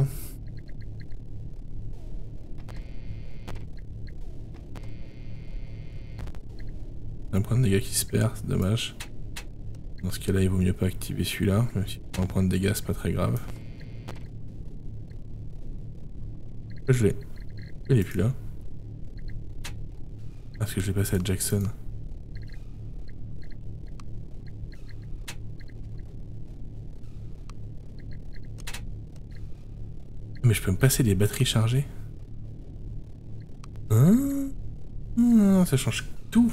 Un point de dégâts qui se perd, c'est dommage. Dans ce cas-là, il vaut mieux pas activer celui-là, même si pour un point de dégâts, c'est pas très grave. Je l'ai. Il est plus là. Parce que je l'ai passé à Jackson. Mais je peux me passer des batteries chargées? Hein? Ça change tout.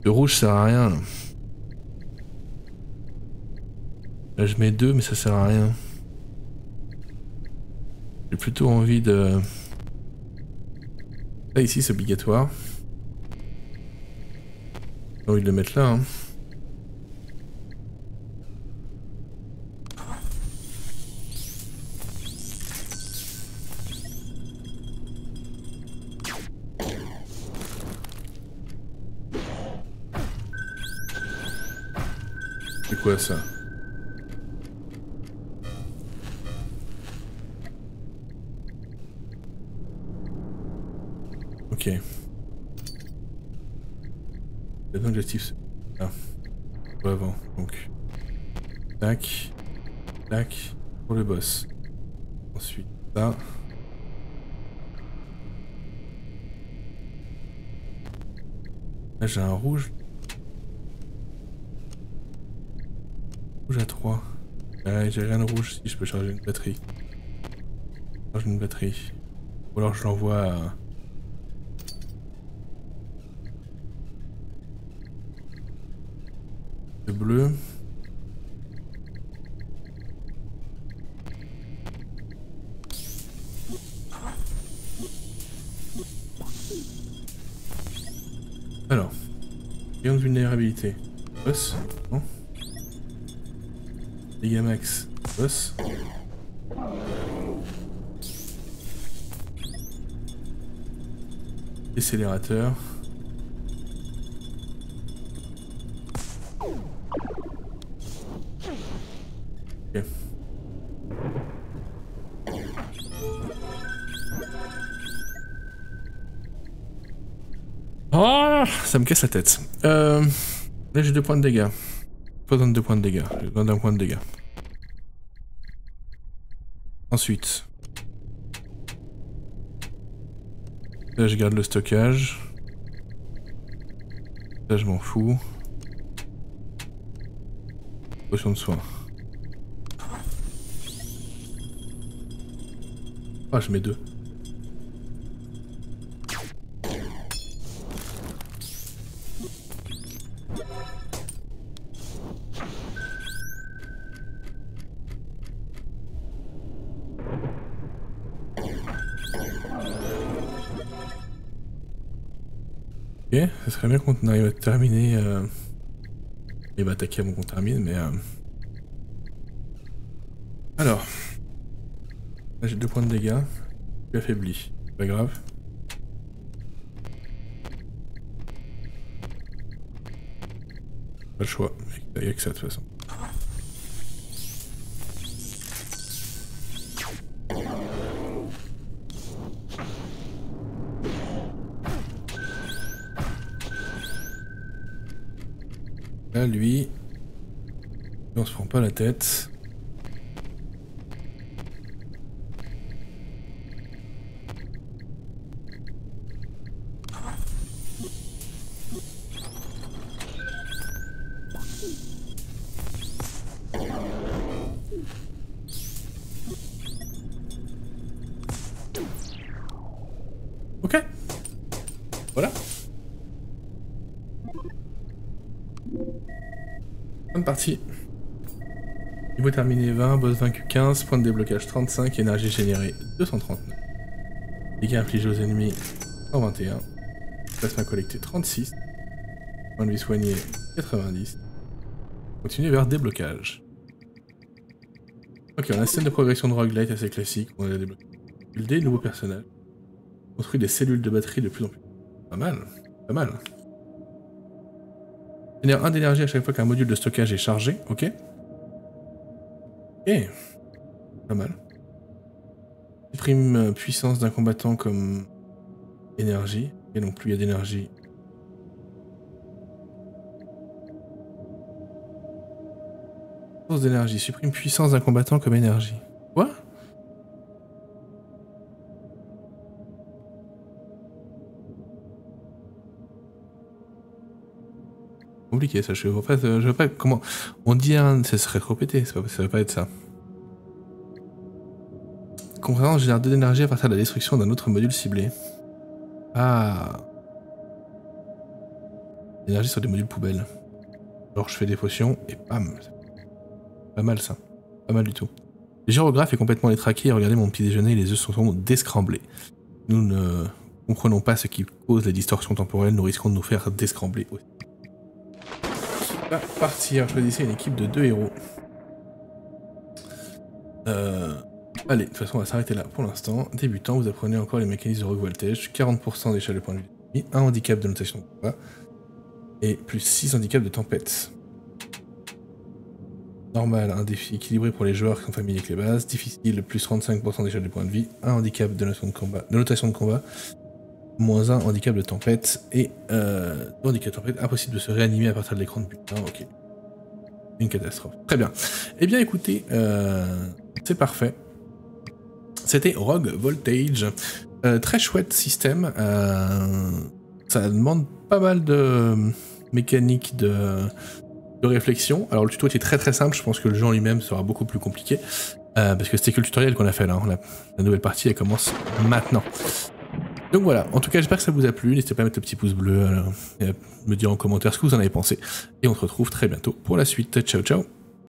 Le rouge sert à rien. Là je mets 2 mais ça sert à rien. J'ai plutôt envie de... Là ici c'est obligatoire. J'ai envie de le mettre là. Hein. C'est quoi ça? Ok. L'objectif. Ah. Avant. Donc. Tac. Tac. Pour le boss. Ensuite, ça. Là j'ai un rouge. Rouge à 3. J'ai rien de rouge si je peux charger une batterie. Charger une batterie. Ou alors je l'envoie à... Le bleu. Alors. Rayon de vulnérabilité. Boss. Non. Dégâts max. Boss. Accélérateur. Ok. Oh, ça me casse la tête. Là j'ai 2 points de dégâts. Pas besoin de 2 points de dégâts. J'ai besoin d'un point de dégâts. Ensuite. Là je garde le stockage. Là je m'en fous. Potion de soin. Ah je mets 2. Ok, ça serait bien qu'on arrive à terminer. Il va attaquer avant qu'on termine, mais. Alors. Là j'ai 2 points de dégâts. Je suis affaibli. Pas grave. Pas le choix. Il n'y a que ça de toute façon. Là, lui, on se prend pas la tête. Ok. Voilà. Fin de partie. Niveau terminé 20, boss vaincu 15, point de déblocage 35, énergie générée 239. Dégâts infligés aux ennemis 121. Plasma collecté 36. Point de vie soigné 90. Continuez vers déblocage. Ok, on a un système de progression de roguelite assez classique. On a débloqué. Builder nouveaux personnages. Construit des cellules de batterie de plus en plus. Pas mal. Pas mal. Génère 1 d'énergie à chaque fois qu'un module de stockage est chargé. Ok. Ok. Pas mal. Supprime puissance d'un combattant comme énergie. Et donc plus il y a d'énergie. Source d'énergie. Supprime puissance d'un combattant comme énergie. Quoi? Compliqué ça, je vois pas comment... On dit un... Ça serait trop pété, ça va pas être ça. Combattant génère 2 d'énergie à partir de la destruction d'un autre module ciblé. Ah... Énergie sur des modules poubelles. Alors je fais des potions et bam. Pas mal ça. Pas mal du tout. Le gyrographe est complètement détraqué et regardez mon petit déjeuner, les œufs sont déscramblés. Nous ne comprenons pas ce qui cause les distorsions temporelles, nous risquons de nous faire déscrambler aussi. On va partir, choisissez une équipe de 2 héros. Allez, de toute façon on va s'arrêter là pour l'instant. Débutant, vous apprenez encore les mécanismes de rogue voltage, 40% d'échelle de point de vue, 1 handicap de notation de combat, et plus 6 handicaps de tempête. Normal, un défi équilibré pour les joueurs qui sont familiers avec les bases. Difficile, plus 35% d'échelle de points de vie. Un handicap de notation de combat. Moins un handicap de tempête. Et handicap de tempête, impossible de se réanimer à partir de l'écran de butin. Ok. Une catastrophe. Très bien. Eh bien écoutez, c'est parfait. C'était Rogue Voltage. Très chouette système. Ça demande pas mal de mécanique de réflexion. Alors le tuto était très simple, je pense que le jeu en lui-même sera beaucoup plus compliqué, parce que c'était que le tutoriel qu'on a fait là, la nouvelle partie elle commence maintenant. Donc voilà, en tout cas j'espère que ça vous a plu, n'hésitez pas à mettre le petit pouce bleu et à me dire en commentaire ce que vous en avez pensé, et on se retrouve très bientôt pour la suite. Ciao ciao.